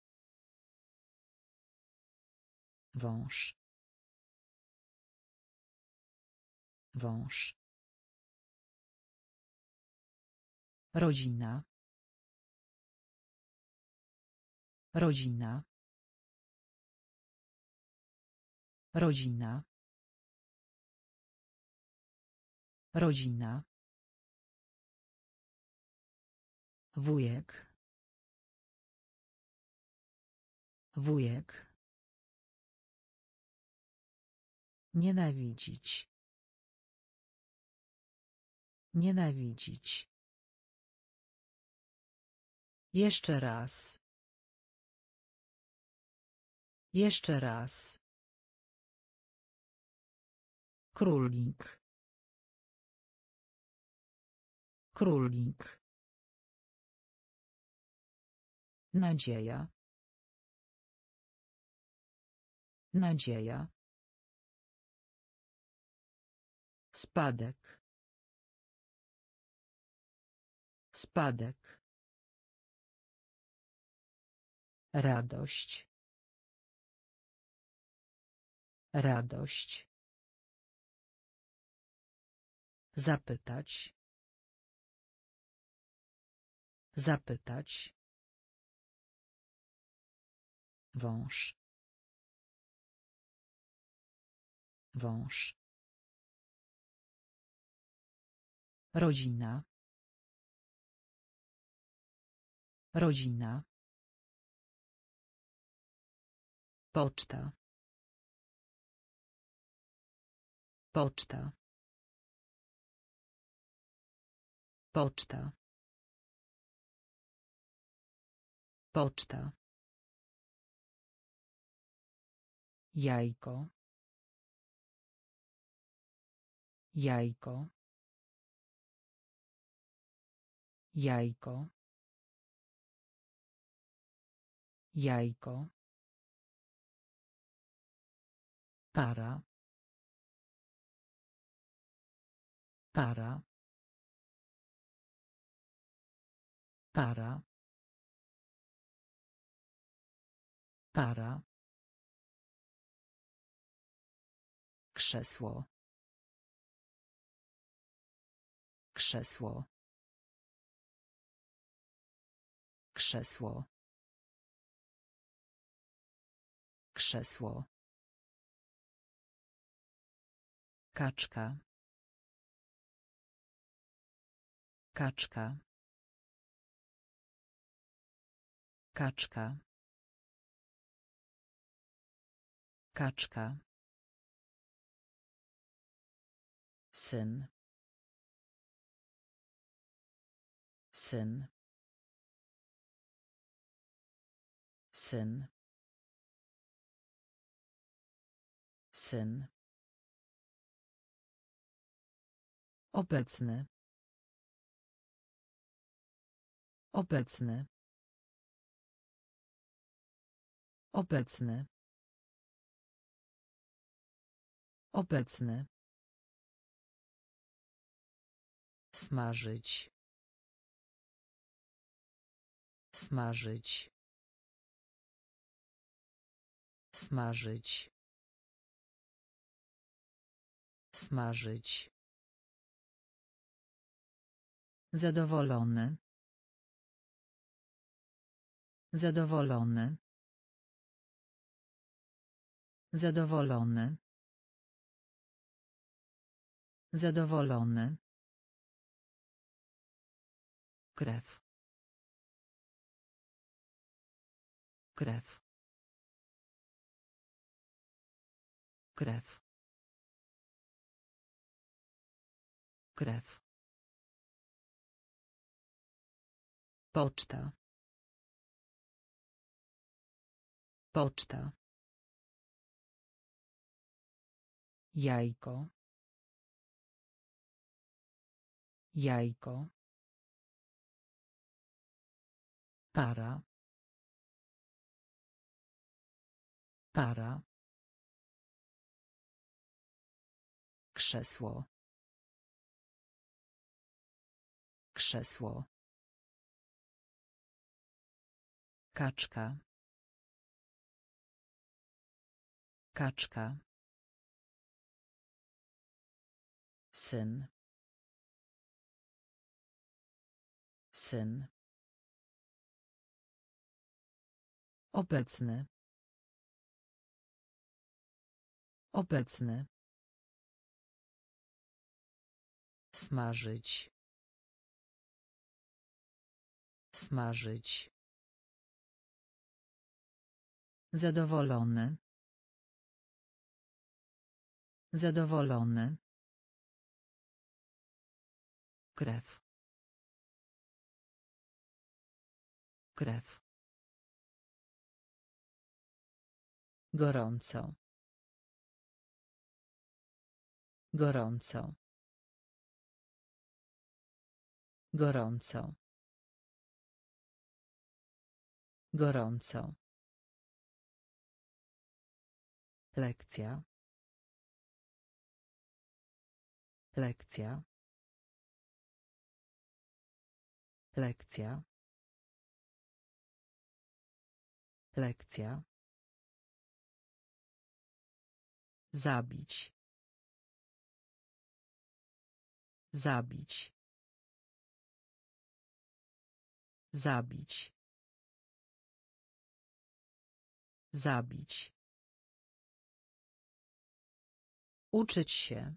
Wąż. Wąż. Rodzina. Rodzina. Rodzina. Rodzina. Wujek. Wujek. Nienawidzić. Nienawidzić. Jeszcze raz. Jeszcze raz. Królik. Królik. Nadzieja. Nadzieja. Spadek. Spadek. Radość. Radość. Zapytać. Zapytać. Wąż. Wąż. Rodzina. Rodzina. Poczta. Poczta. Poczta. Poczta. Jajko. Jajko. Jajko. Jajko. Para. Para. Para. Para. Krzesło. Krzesło. Krzesło. Krzesło. Kaczka. Kaczka. Kaczka. Kaczka. Syn. Syn. Syn. Syn. Obecny. Obecny. Obecny. Obecny. Smażyć. Smażyć. Smażyć. Smażyć. Zadowolony. Zadowolony. Zadowolony. Zadowolony. Krew. Krew. Krew. Krew. Poczta. Poczta. Jajko. Jajko. Para. Para. Krzesło. Krzesło. Kaczka. Kaczka. Syn. Syn. Obecny. Obecny. Smażyć. Smażyć. Zadowolony. Zadowolony. Krew. Krew. Gorąco. Gorąco. Gorąco. Gorąco. Lekcja. Lekcja. Lekcja. Lekcja. Zabić. Zabić. Zabić. Zabić. Uczyć się.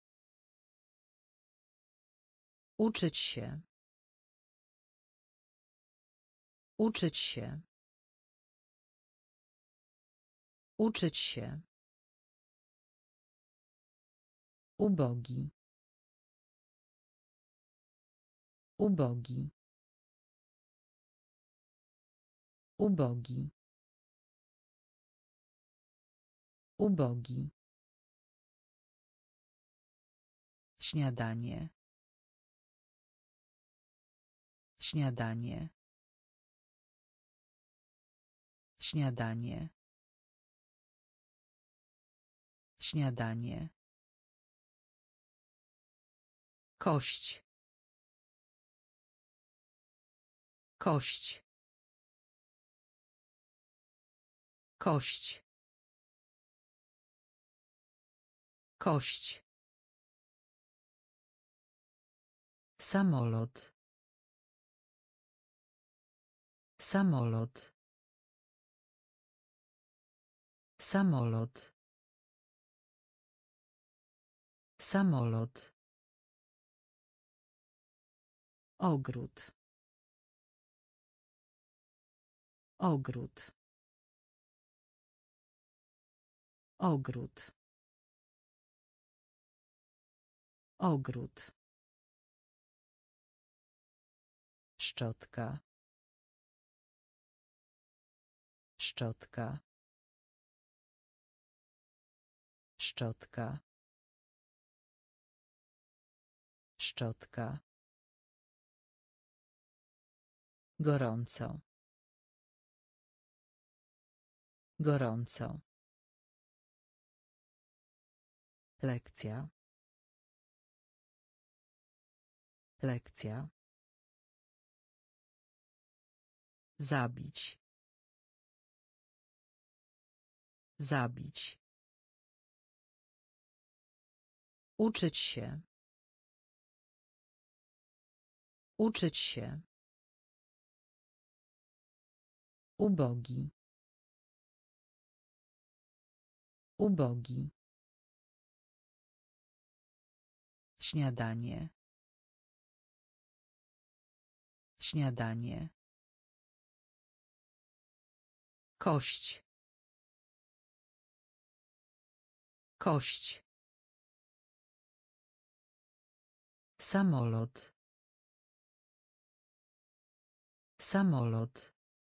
Uczyć się. Uczyć się. Uczyć się. Ubogi. Ubogi. Ubogi. Ubogi. Śniadanie. Śniadanie. Śniadanie. Śniadanie. Kość. Kość. Kość. Kość. Samolot. Samolot. Samolot. Samolot. Ogród. Ogród. Ogród. Ogród. Szczotka. Szczotka. Szczotka. Szczotka. Gorąco. Gorąco. Lekcja. Lekcja. Zabić. Zabić. Uczyć się. Uczyć się. Ubogi. Ubogi. Śniadanie. Śniadanie. Kość. Kość. Samolot. Samolot.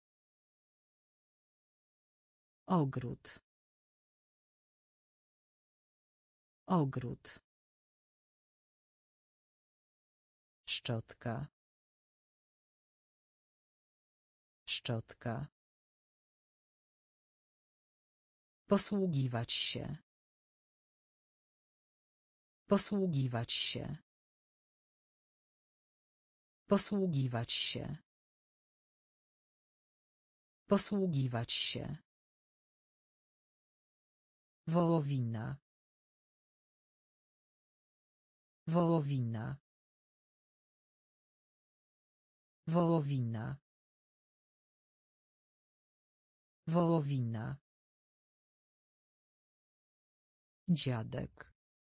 Ogród. Ogród. Szczotka. Szczotka. Posługiwać się. Posługiwać się. Posługiwać się. Posługiwać się. Wołowina. Wołowina. Wołowina. Wołowina. Dziadek.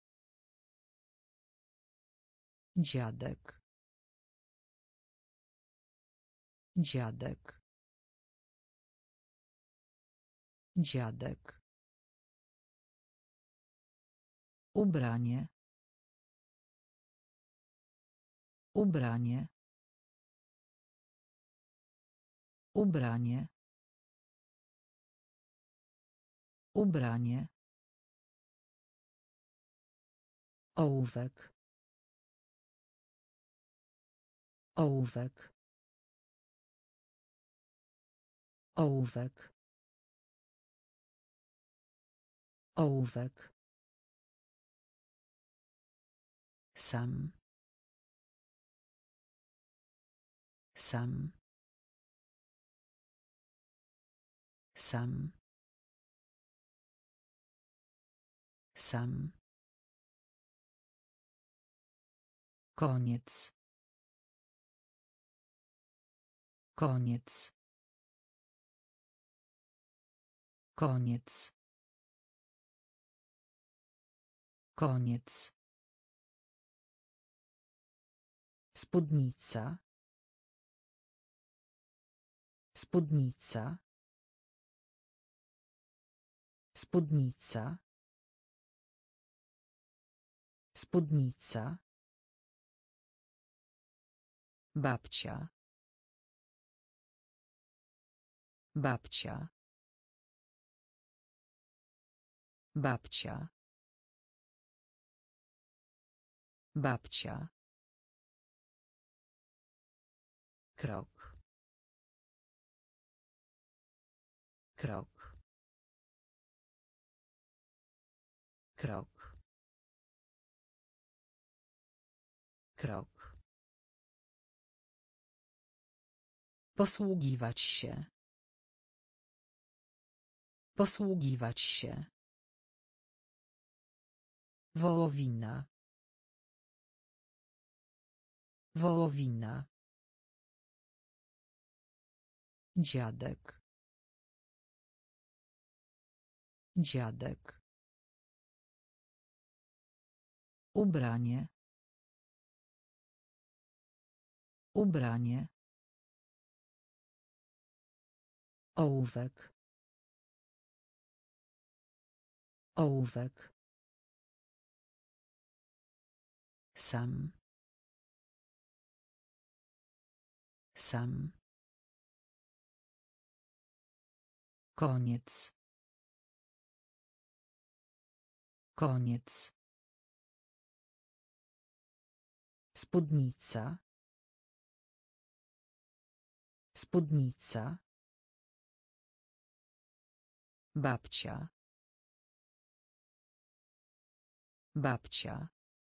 Dziadek. Dziadek. Dziadek. Ubranie. Ubranie. Ubranie. Ubranie. Ołówek. Ołówek. Ołówek. Ołówek. Sam. Sam. Sam. Sam. Koniec. Koniec. Koniec. Koniec. Spódnica. Spódnica. Spódnica. Spódnica. Babcia. Babcia. Babcia. Babcia. Krok. Krok. Krok. Krok. Posługiwać się. Posługiwać się. Wołowina. Wołowina. Dziadek. Dziadek. Ubranie. Ubranie. Ołówek. Ołówek. Sam. Sam. Koniec. Koniec. Spódnica. Spódnica. Babcia. Babcia.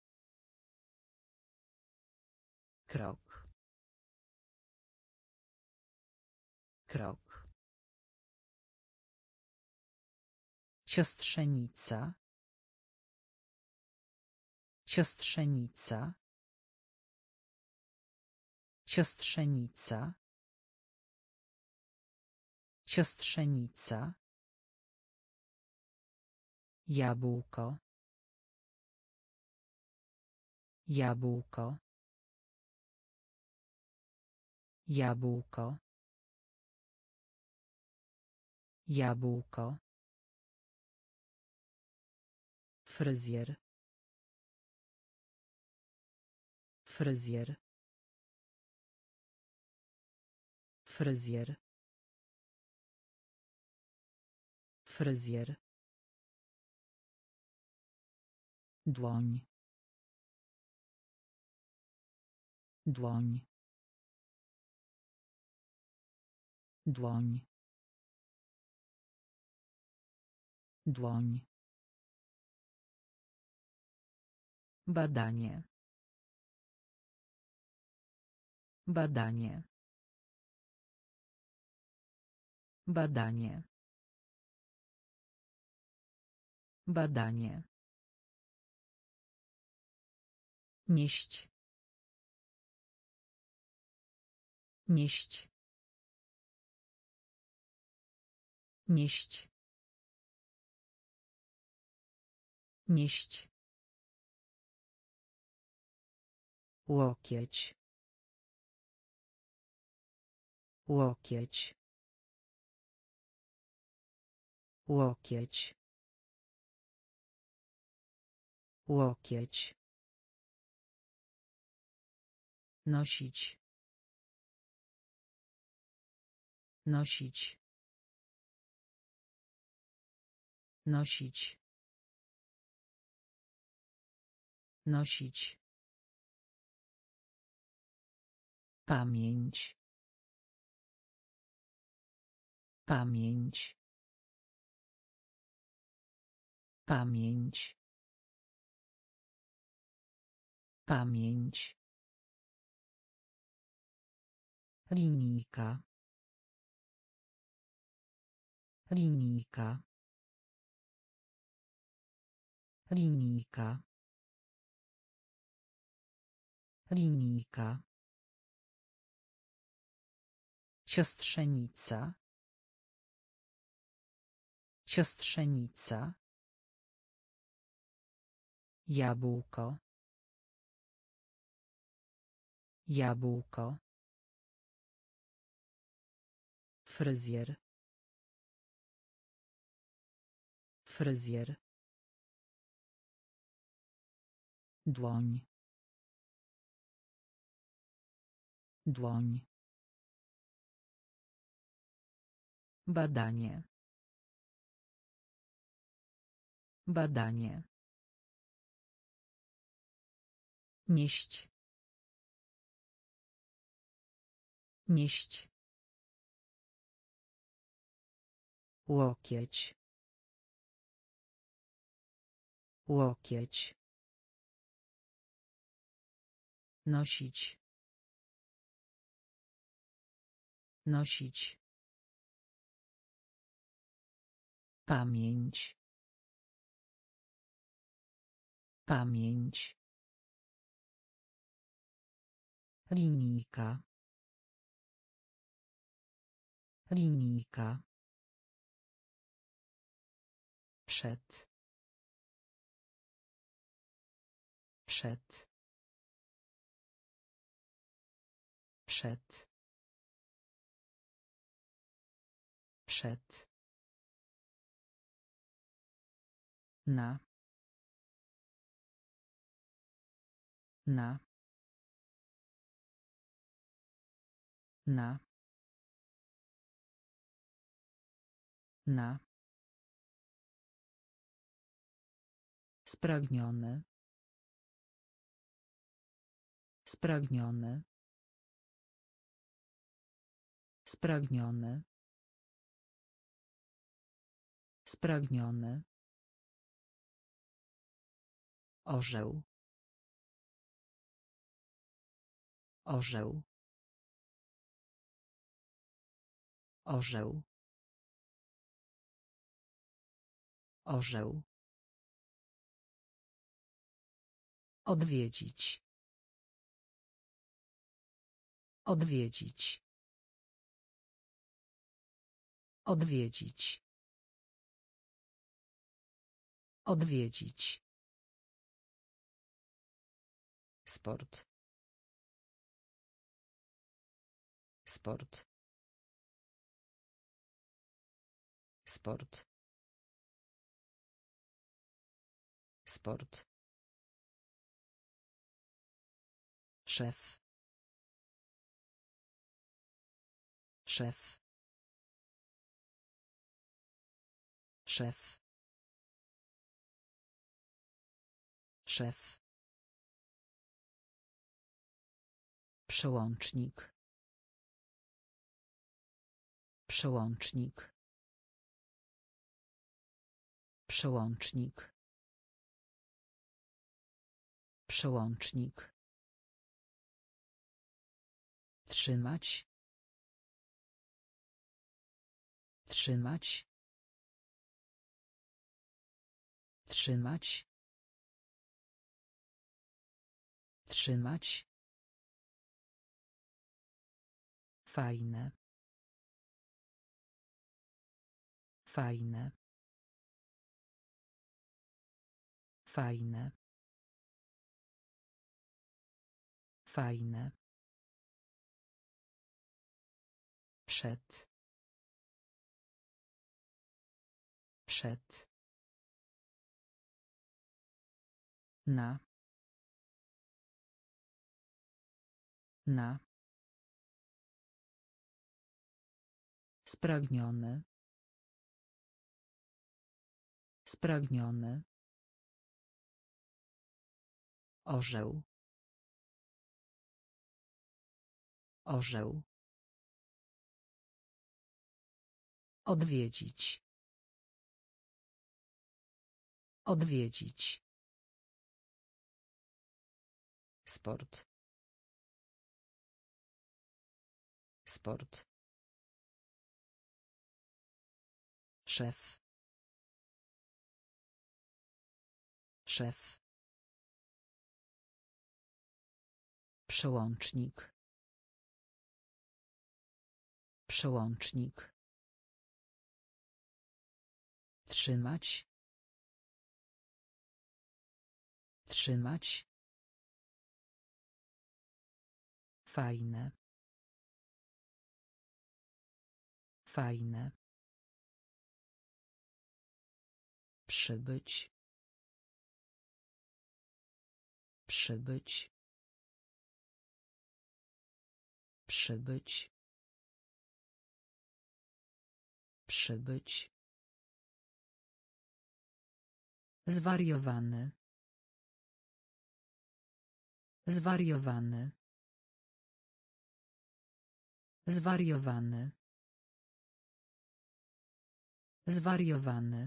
Krok. Krok. Siostrzenica. Siostrzenica. Siostrzenica. Siostrzenica. Jabłko. Jabłko. Jabłko. Jabłko. Fryzjer. Fryzjer. Fryzjer. Fryzjer. Dłoń. Dłoń. Dłoń. Dłoń. Badanie. Badanie. Badanie. Badanie. Nieść. Nieść. Nieść. Nieść. Łokieć. Łokieć. Łokieć. Łokieć. Nosić. Nosić. Nosić. Nosić. Pamięć. Pamięć. Pamięć. Pamięć. Linijka. Linijka. Linijka. Linijka. Siostrzenica. Siostrzenica. Jabłko. Jabłko. Fryzjer. Fryzjer. Dłoń. Dłoń. Badanie. Badanie. Nieść. Nieść. Łokieć. Łokieć. Nosić. Nosić. Pamięć. Pamięć. Linijka. Linijka. Przed. Przed. Przed. Przed. Na. Na. Na. Na. Spragniony. Spragniony. Spragniony. Spragniony. Orzeł. Orzeł. Orzeł. Orzeł. Odwiedzić. Odwiedzić. Odwiedzić. Odwiedzić. Sport. Sport. Sport. Sport. Szef. Szef. Szef. Szef. Przełącznik. Przełącznik. Przełącznik. Przełącznik. Trzymać. Trzymać. Trzymać. Trzymać. Fajne. Fajne. Fajne. Fajne. Przed. Przed. Na. Na. Spragniony. Spragniony. Orzeł. Orzeł. Odwiedzić. Odwiedzić. Sport. Sport. Szef. Szef. Przełącznik. Przełącznik. Trzymać. Trzymać. Fajne. Fajne. Przybyć. Przybyć. Przybyć. Przybyć. Zwariowany. Zwariowany. Zwariowany. Zwariowany.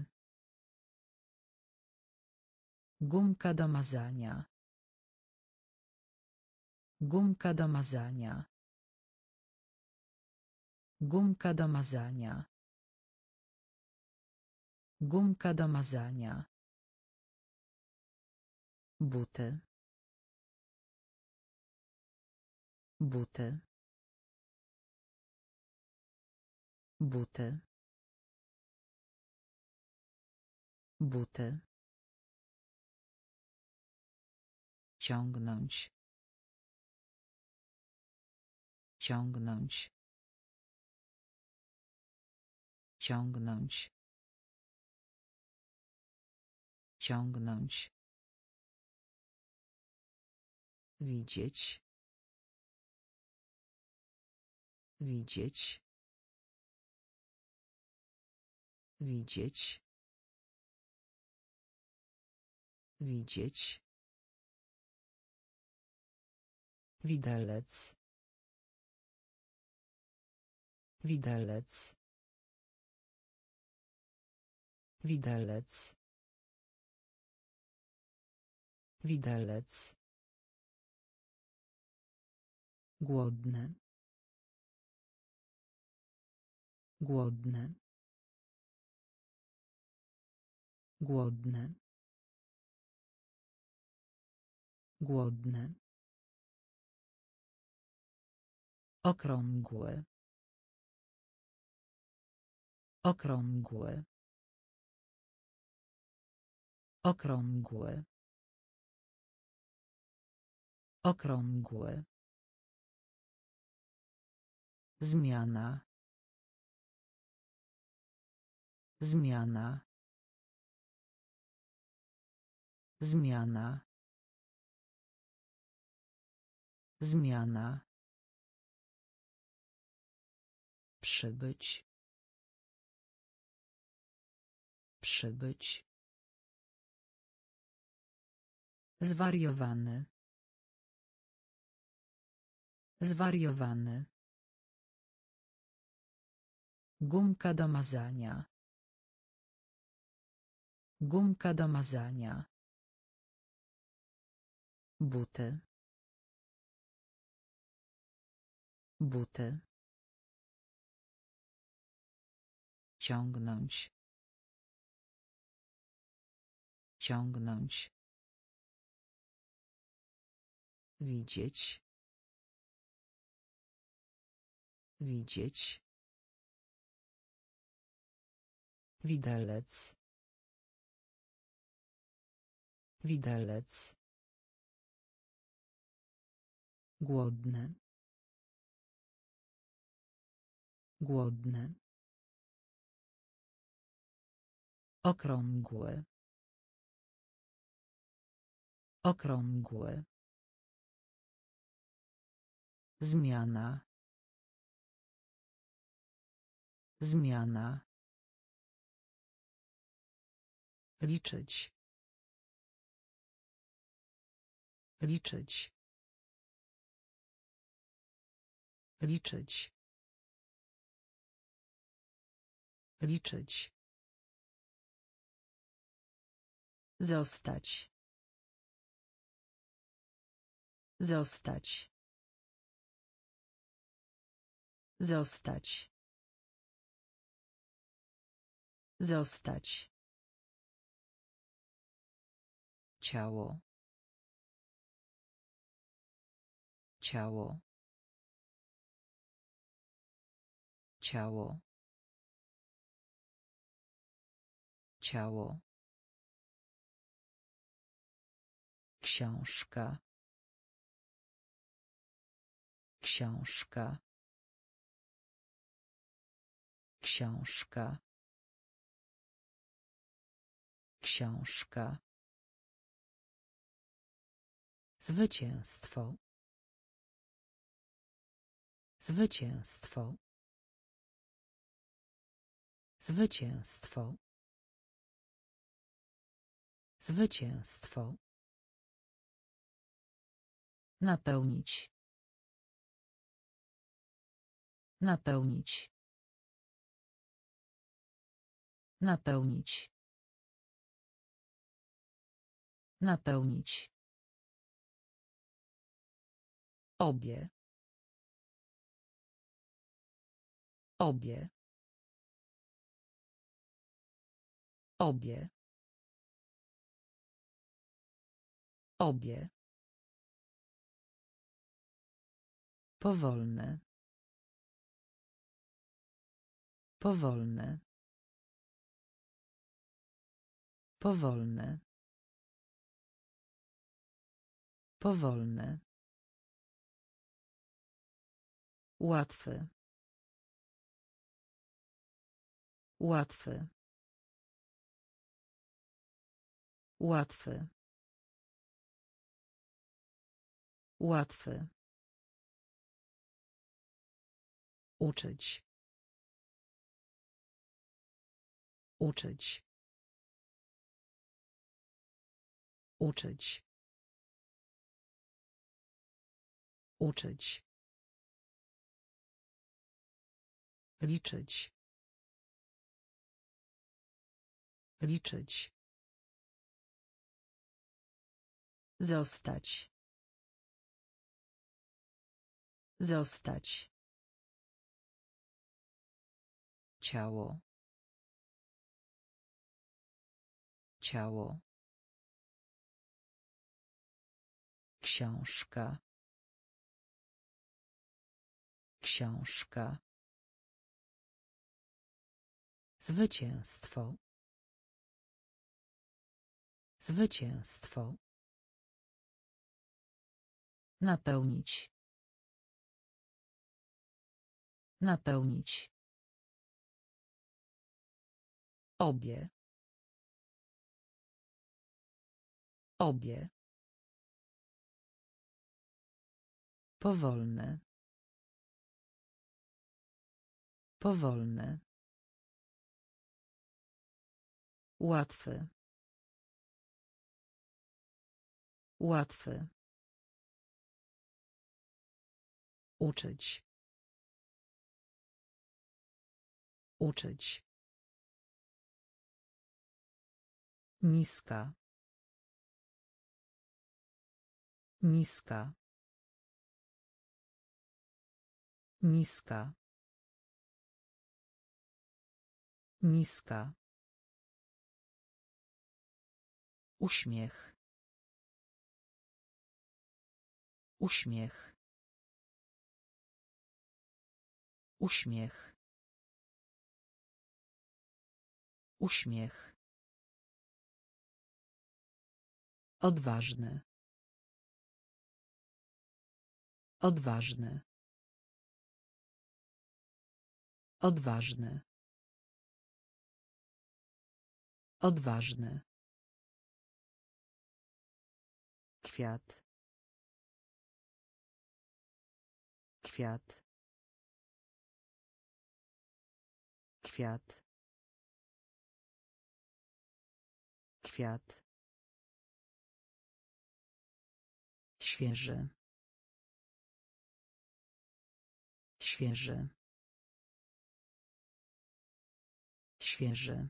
Gumka do mazania. Gumka do mazania. Gumka do mazania. Gumka do mazania. Buty. Buty. Buty. Buty. Ciągnąć. Ciągnąć. Ciągnąć. Ciągnąć. Widzieć. Widzieć. Widzieć. Widzieć. Widelec. Widelec. Widelec. Widelec. Głodny. Głodny. Głodny. Głodny. Okrągły. Okrągły. Okrągły. Okrągły. Zmiana. Zmiana. Zmiana. Zmiana. Przybyć. Przybyć. Zwariowany. Zwariowany. Gumka do mazania. Gumka do mazania. Buty. Buty. Ciągnąć. Ciągnąć. Widzieć. Widzieć. Widelec. Widelec. Głodny. Głodny. Okrągły. Okrągły. Zmiana. Zmiana. Liczyć. Liczyć. Liczyć. Liczyć. Zostać. Zostać. Zostać. Zostać. Ciało. Ciało. Ciało. Ciało. Książka. Książka. Książka. Książka. Zwycięstwo. Zwycięstwo. Zwycięstwo. Zwycięstwo. Napełnić. Napełnić. Napełnić. Napełnić. Obie. Obie. Obie. Obie. Powolne. Powolne. Powolne. Powolne. Łatwy. Łatwy. Łatwy. Łatwy. Uczyć. Uczyć. Uczyć. Uczyć. Liczyć. Liczyć. Zostać. Zostać. Ciało. Ciało. Książka. Książka. Zwycięstwo. Zwycięstwo. Napełnić. Napełnić. Obie. Obie. Powolne. Powolne. Łatwy. Łatwy. Uczyć. Uczyć. Niska. Niska. Niska. Niska. Uśmiech. Uśmiech. Uśmiech. Uśmiech. Odważny. Odważny. Odważny. Odważny. Kwiat. Kwiat. Kwiat. Kwiat. Świeży. Świeży. Świeży.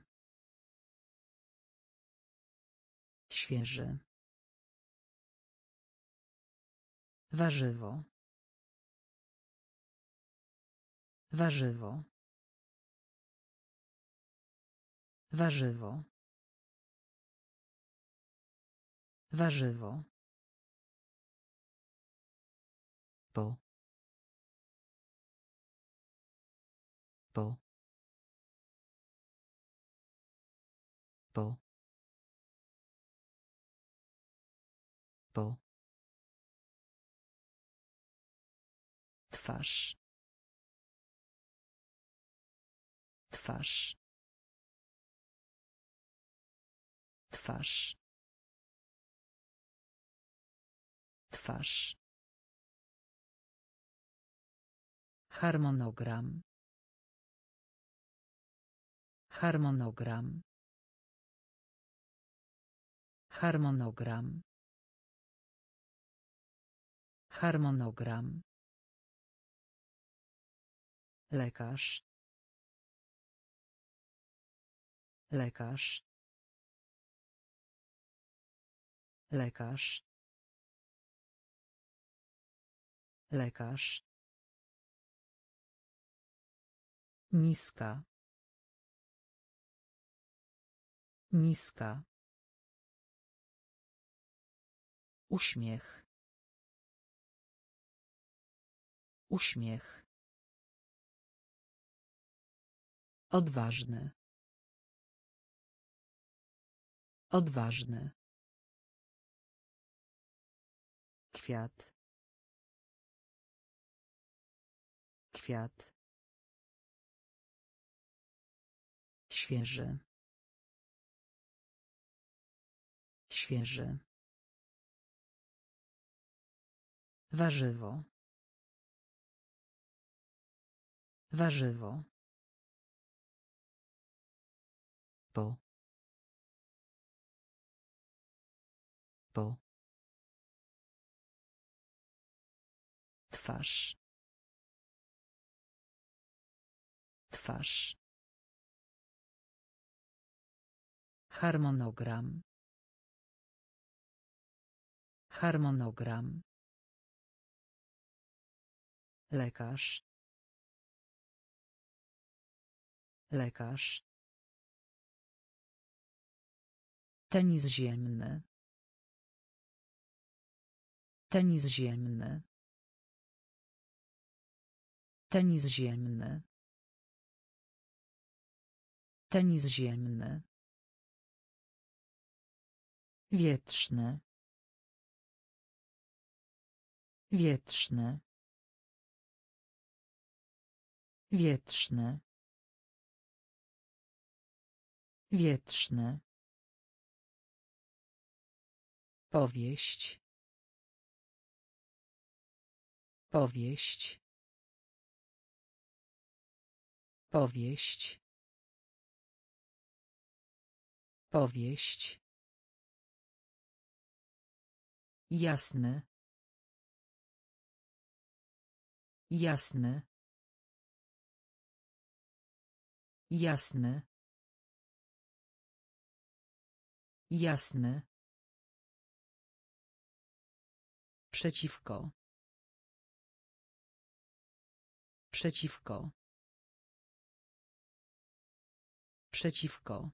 Świeży. Warzywo. Warzywo. Warzywo. Warzywo. Po. Po. Po. Po. Twarz. Twarz. Twarz. Twarz. Harmonogram. Harmonogram. Harmonogram. Harmonogram. Lekarz. Lekarz. Lekarz. Lekarz. Niska. Niska. Uśmiech. Uśmiech. Odważny. Odważny. Kwiat. Kwiat. Świeży. Świeży. Warzywo. Warzywo. Po. Po. Twarz. Twarz. Harmonogram. Harmonogram. Lekarz. Lekarz. Tenis ziemny. Tenis ziemny. Tenis ziemny. Tenis ziemny. Wietrzny. Wietrzny. Wietrzny. Wietrzny. Powieść. Powieść. Powieść. Powieść. Jasny. Jasny. Jasny. Jasny. Przeciwko. Przeciwko. Przeciwko.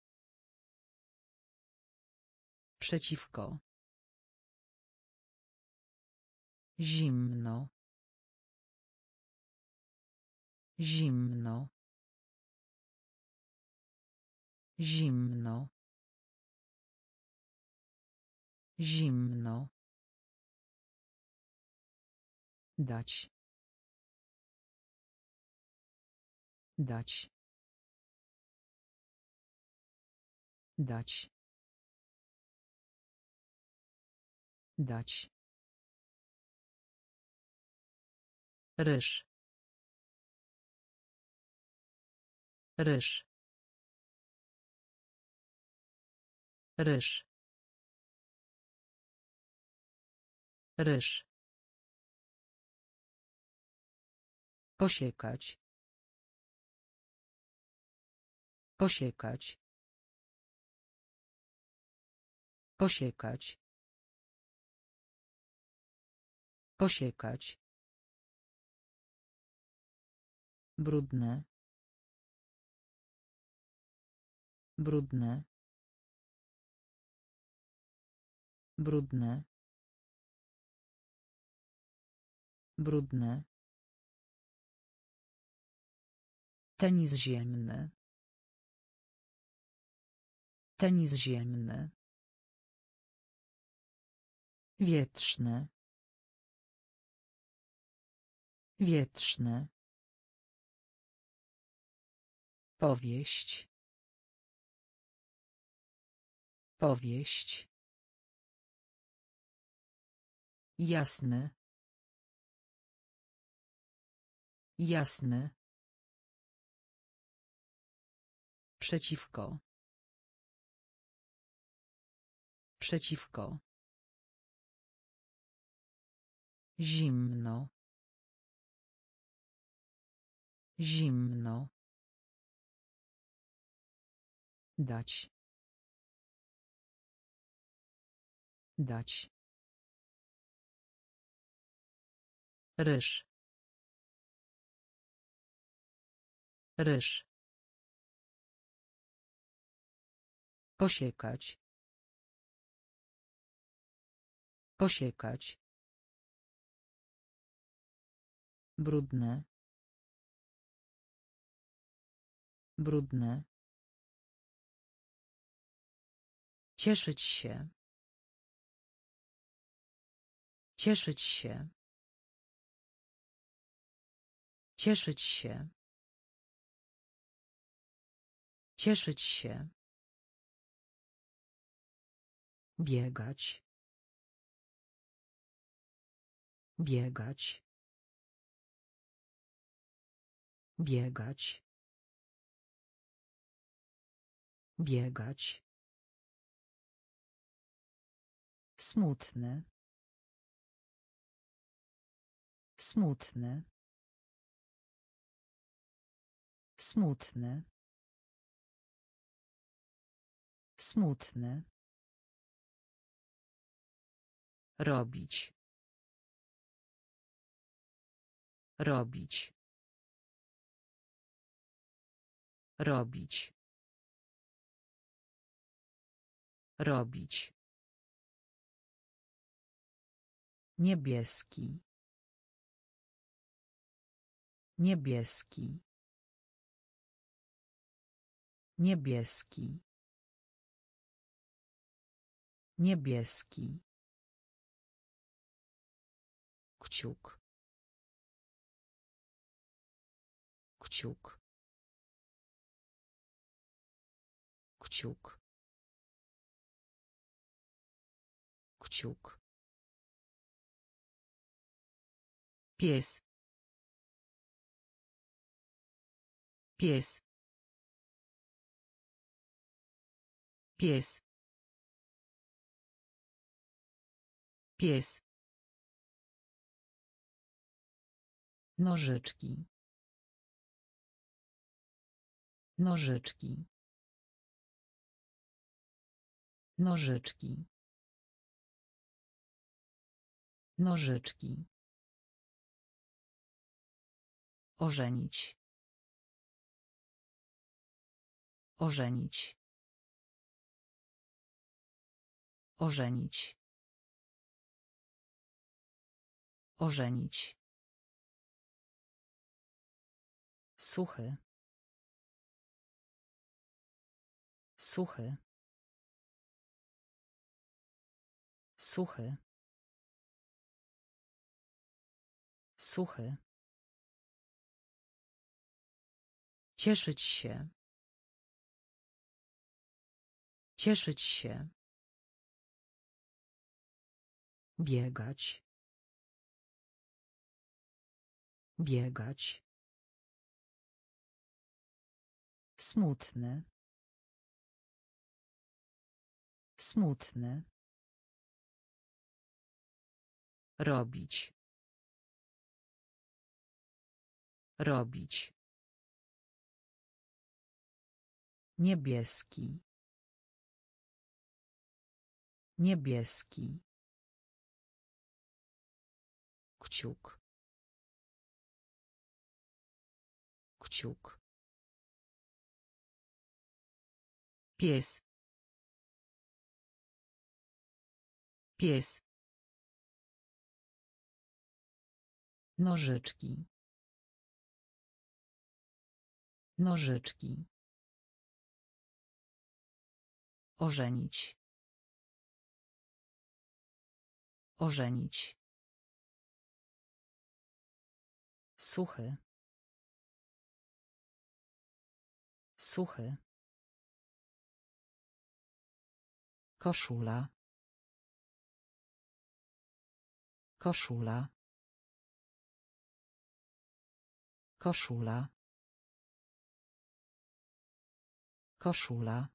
Przeciwko. Zimno. Zimno. Zimno. Zimno. Dać. Dać. Dać. Dać. Ryż. Ryż. Ryż. Ryż. Posiekać. Posiekać. Posiekać. Posiekać. Brudne. Brudne. Brudne. Brudne. Tenis ziemny. Tenis ziemny. Wietrzny. Wietrzny. Powieść. Powieść. Jasny. Jasny. Przeciwko. Przeciwko. Zimno. Zimno. Dać. Dać. Ryż. Ryż. Posiekać. Posiekać. Brudne. Brudne. Cieszyć się. Cieszyć się. Cieszyć się. Cieszyć się. Biegać. Biegać. Biegać. Biegać. Smutny. Smutny. Smutny. Smutny. Robić. Robić. Robić. Robić. Niebieski. Niebieski. Niebieski. Niebieski. Kciuk. Kciuk. Kciuk. Kciuk. Pies. Pies. Pies. Pies. Nożyczki. Nożyczki. Nożyczki. Nożyczki. Ożenić. Ożenić. Ożenić. Ożenić. Suchy. Suchy. Suchy. Suchy. Cieszyć się. Cieszyć się. Biegać. Biegać. Smutny. Smutny. Robić. Robić. Niebieski. Niebieski. Kciuk. Kciuk. Pies. Pies. Nożyczki. Nożyczki. Ożenić. Ożenić. Suchy. Suchy. Koszula. Koszula. Koszula. Koszula.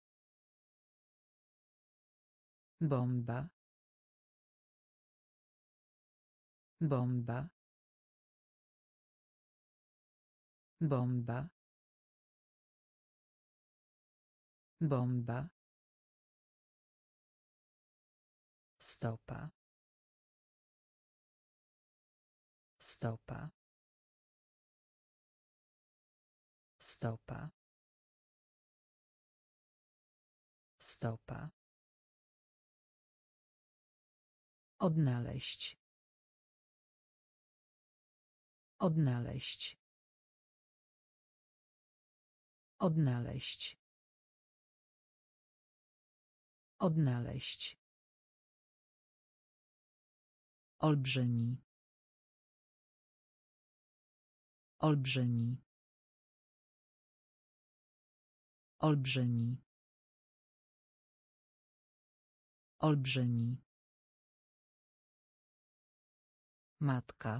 Bomba. Bomba. Bomba. Bomba. Stopa. Stopa. Stopa. Stopa. Odnaleźć. Odnaleźć. Odnaleźć. Odnaleźć. Olbrzymi. Olbrzymi. Olbrzymi. Olbrzymi. Matka.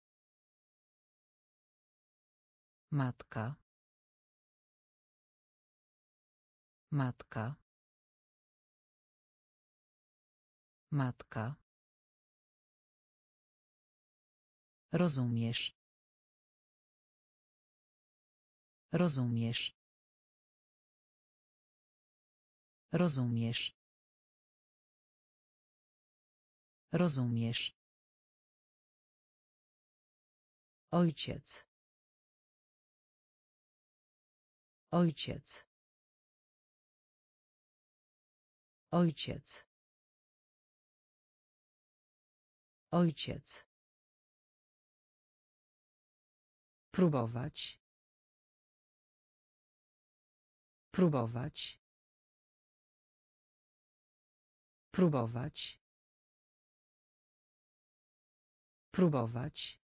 Matka. Matka. Matka. Rozumiesz. Rozumiesz. Rozumiesz. Rozumiesz. Ojciec. Ojciec. Ojciec. Ojciec. Próbować. Próbować. Próbować. Próbować.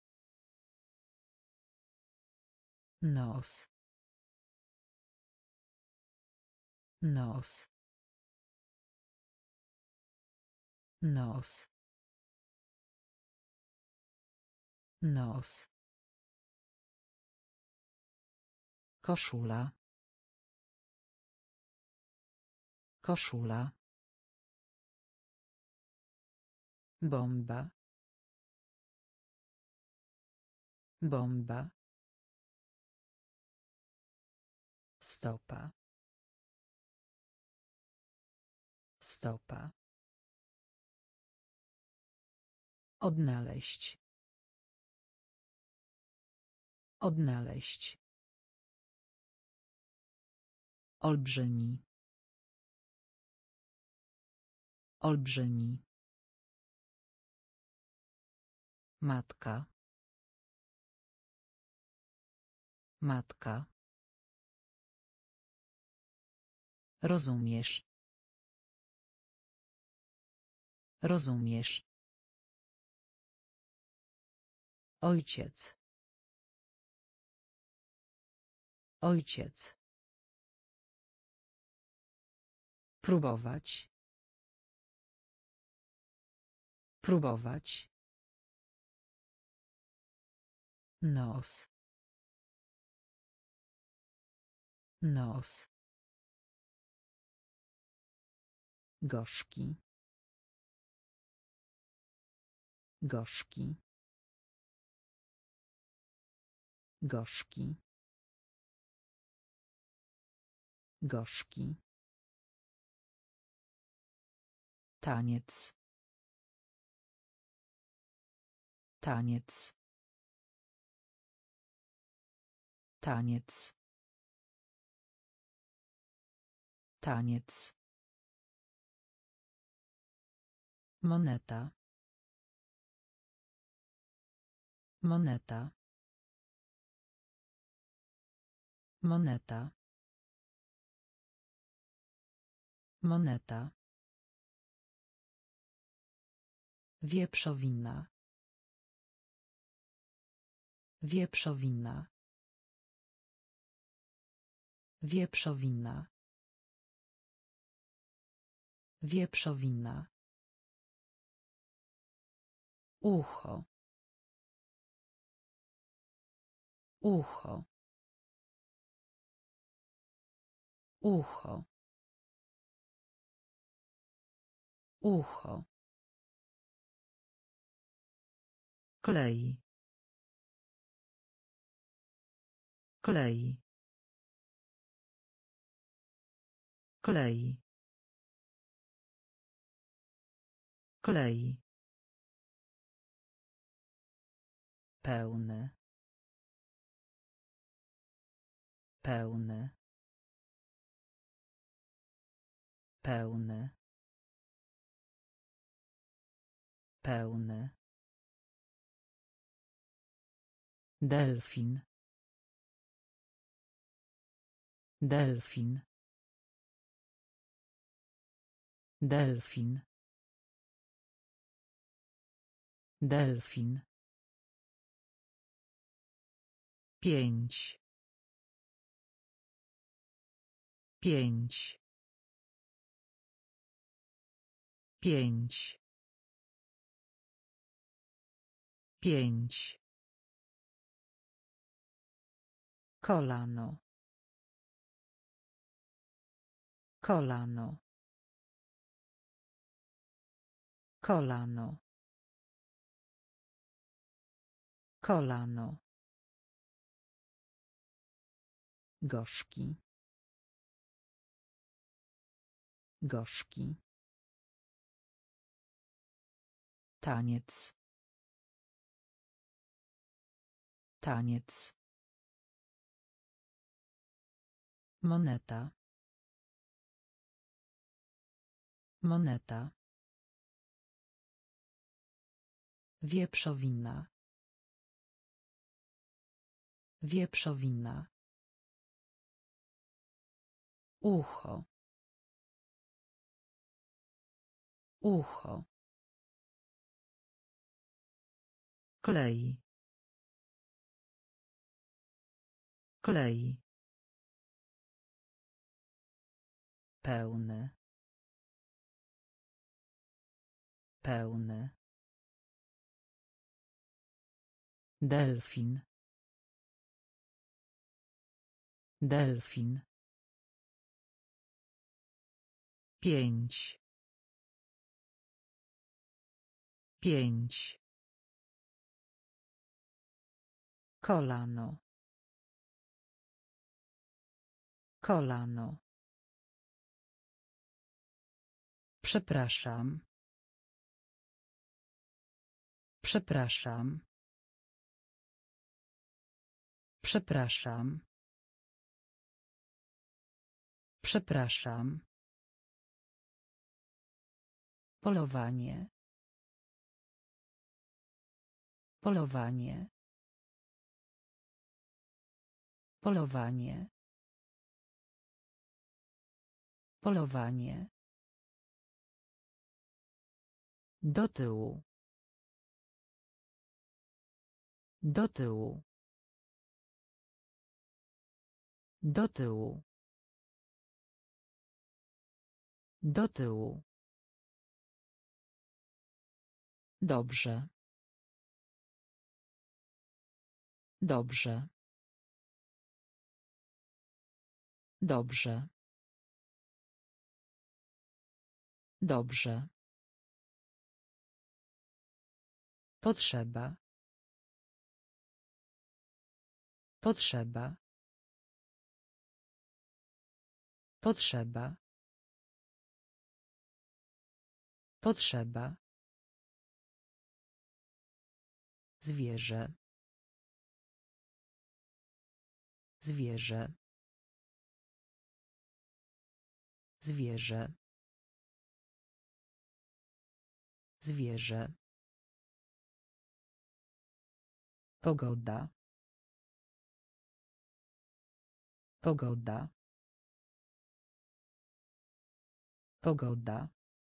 Nos. Nos. Nos. Nos. Koszula. Koszula. Bomba. Bomba. Stopa. Stopa. Odnaleźć. Odnaleźć. Olbrzymi. Olbrzymi. Matka. Matka. Rozumiesz. Rozumiesz. Ojciec. Ojciec. Próbować. Próbować. Nos. Nos. Gorzki. Gorzki. Gorzki. Gorzki. Taniec. Taniec. Taniec. Taniec. Moneta. Moneta. Moneta. Moneta. Wieprzowina. Wieprzowina. Wieprzowina. Wieprzowina. Ucho. Ucho. Ucho. Ucho. Klej. Klej. Klej. Klej. Pełny. Pełny. Pełny. Pełny. Delfin. Delfin. Delfin. Delfin. 5. 5. 5. 5. Kolano. Kolano. Kolano. Kolano. Gorzki. Gorzki. Taniec. Taniec. Moneta. Moneta. Wieprzowina. Wieprzowina. Ucho. Ucho. Klej. Klej. Pełny. Pełny. Delfin. Delfin. 5. 5. Kolano. Kolano. Przepraszam. Przepraszam. Przepraszam. Przepraszam. Polowanie. Polowanie. Polowanie. Polowanie. Do tyłu. Do tyłu. Do tyłu. Do tyłu. Dobrze. Dobrze. Dobrze. Dobrze. Potrzeba. Potrzeba. Potrzeba. Potrzeba. Zwierzę. Zwierzę. Zwierzę. Zwierzę. Pogoda. Pogoda. Pogoda.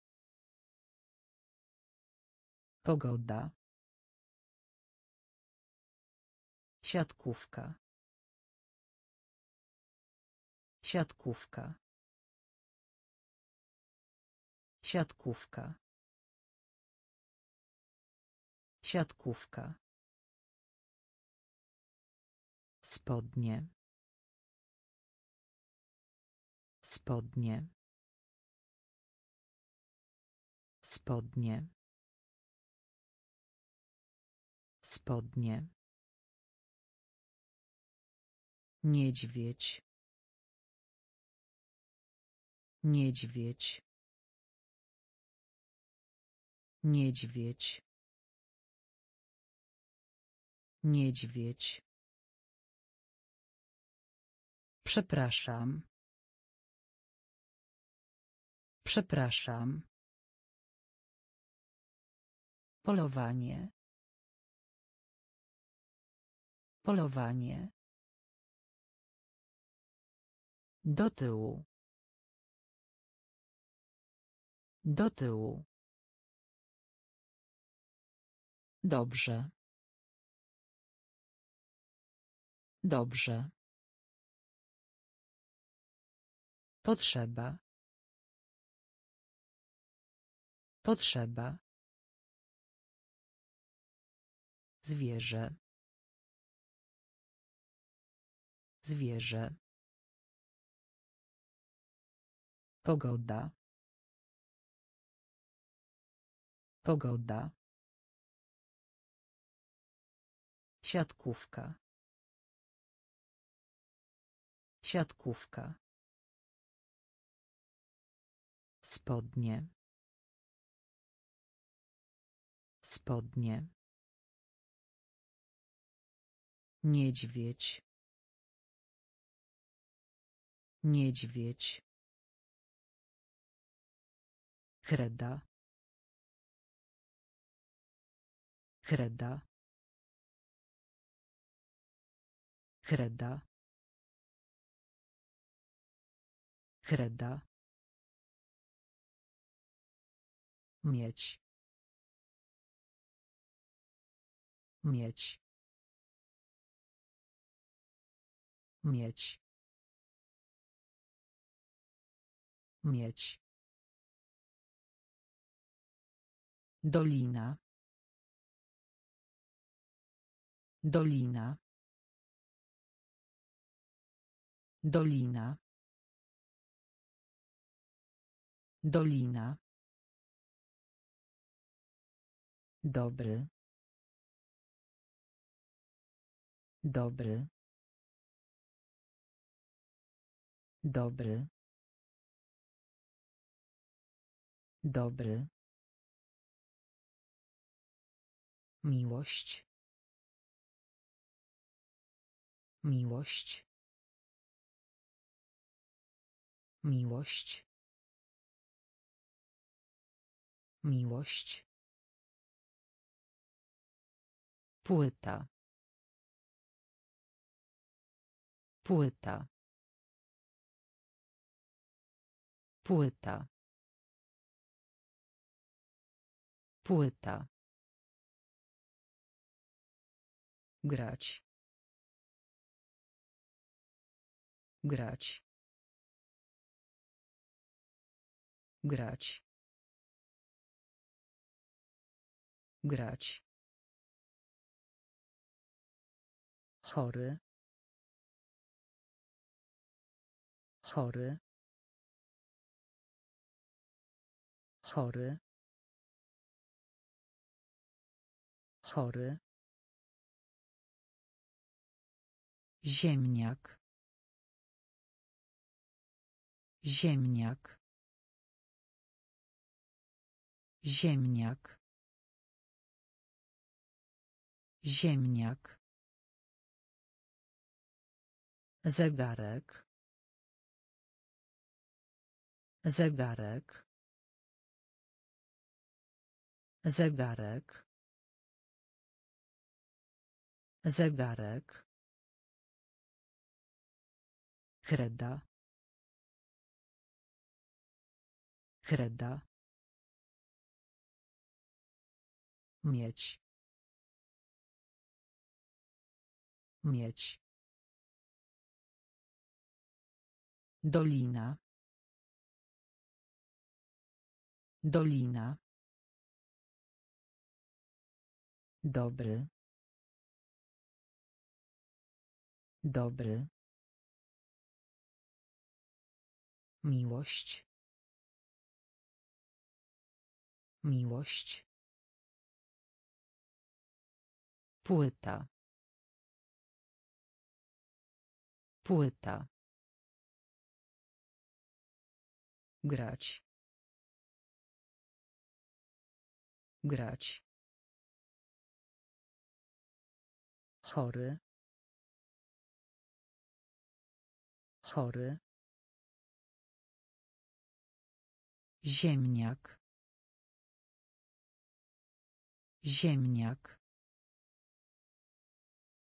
Pogoda. Siatkówka. Siatkówka. Siatkówka. Siatkówka. Spodnie. Spodnie. Spodnie. Spodnie. Niedźwiedź. Niedźwiedź. Niedźwiedź. Niedźwiedź. Przepraszam. Przepraszam. Polowanie. Polowanie. Do tyłu. Do tyłu. Dobrze. Dobrze. Potrzeba. Potrzeba. Zwierzę. Zwierzę. Pogoda. Pogoda. Siatkówka. Siatkówka. Spodnie. Spodnie. Niedźwiedź. Niedźwiedź. Kreda. Kreda. Kreda. Kreda. Mieć. Mieć. Mieć. Mieć. Dolina. Dolina. Dolina. Dolina. Dobry. Dobry. Dobry. Dobry. Miłość. Miłość. Miłość. Miłość. Płyta. Płyta. Płyta. Płyta. Grać. Grać. Grać. Grać. Chory. Chory. Chory. Chory. Ziemniak. Ziemniak. Ziemniak. Ziemniak. Zegarek. Zegarek. Zegarek. Zegarek. Kreda. Kreda. Mieć. Mieć. Dolina. Dolina. Dobry. Dobry. Miłość. Miłość. Płyta. Płyta. Grać. Grać. Chory. Chory. Ziemniak. Ziemniak.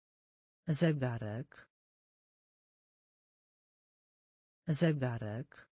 Zegarek. Zegarek.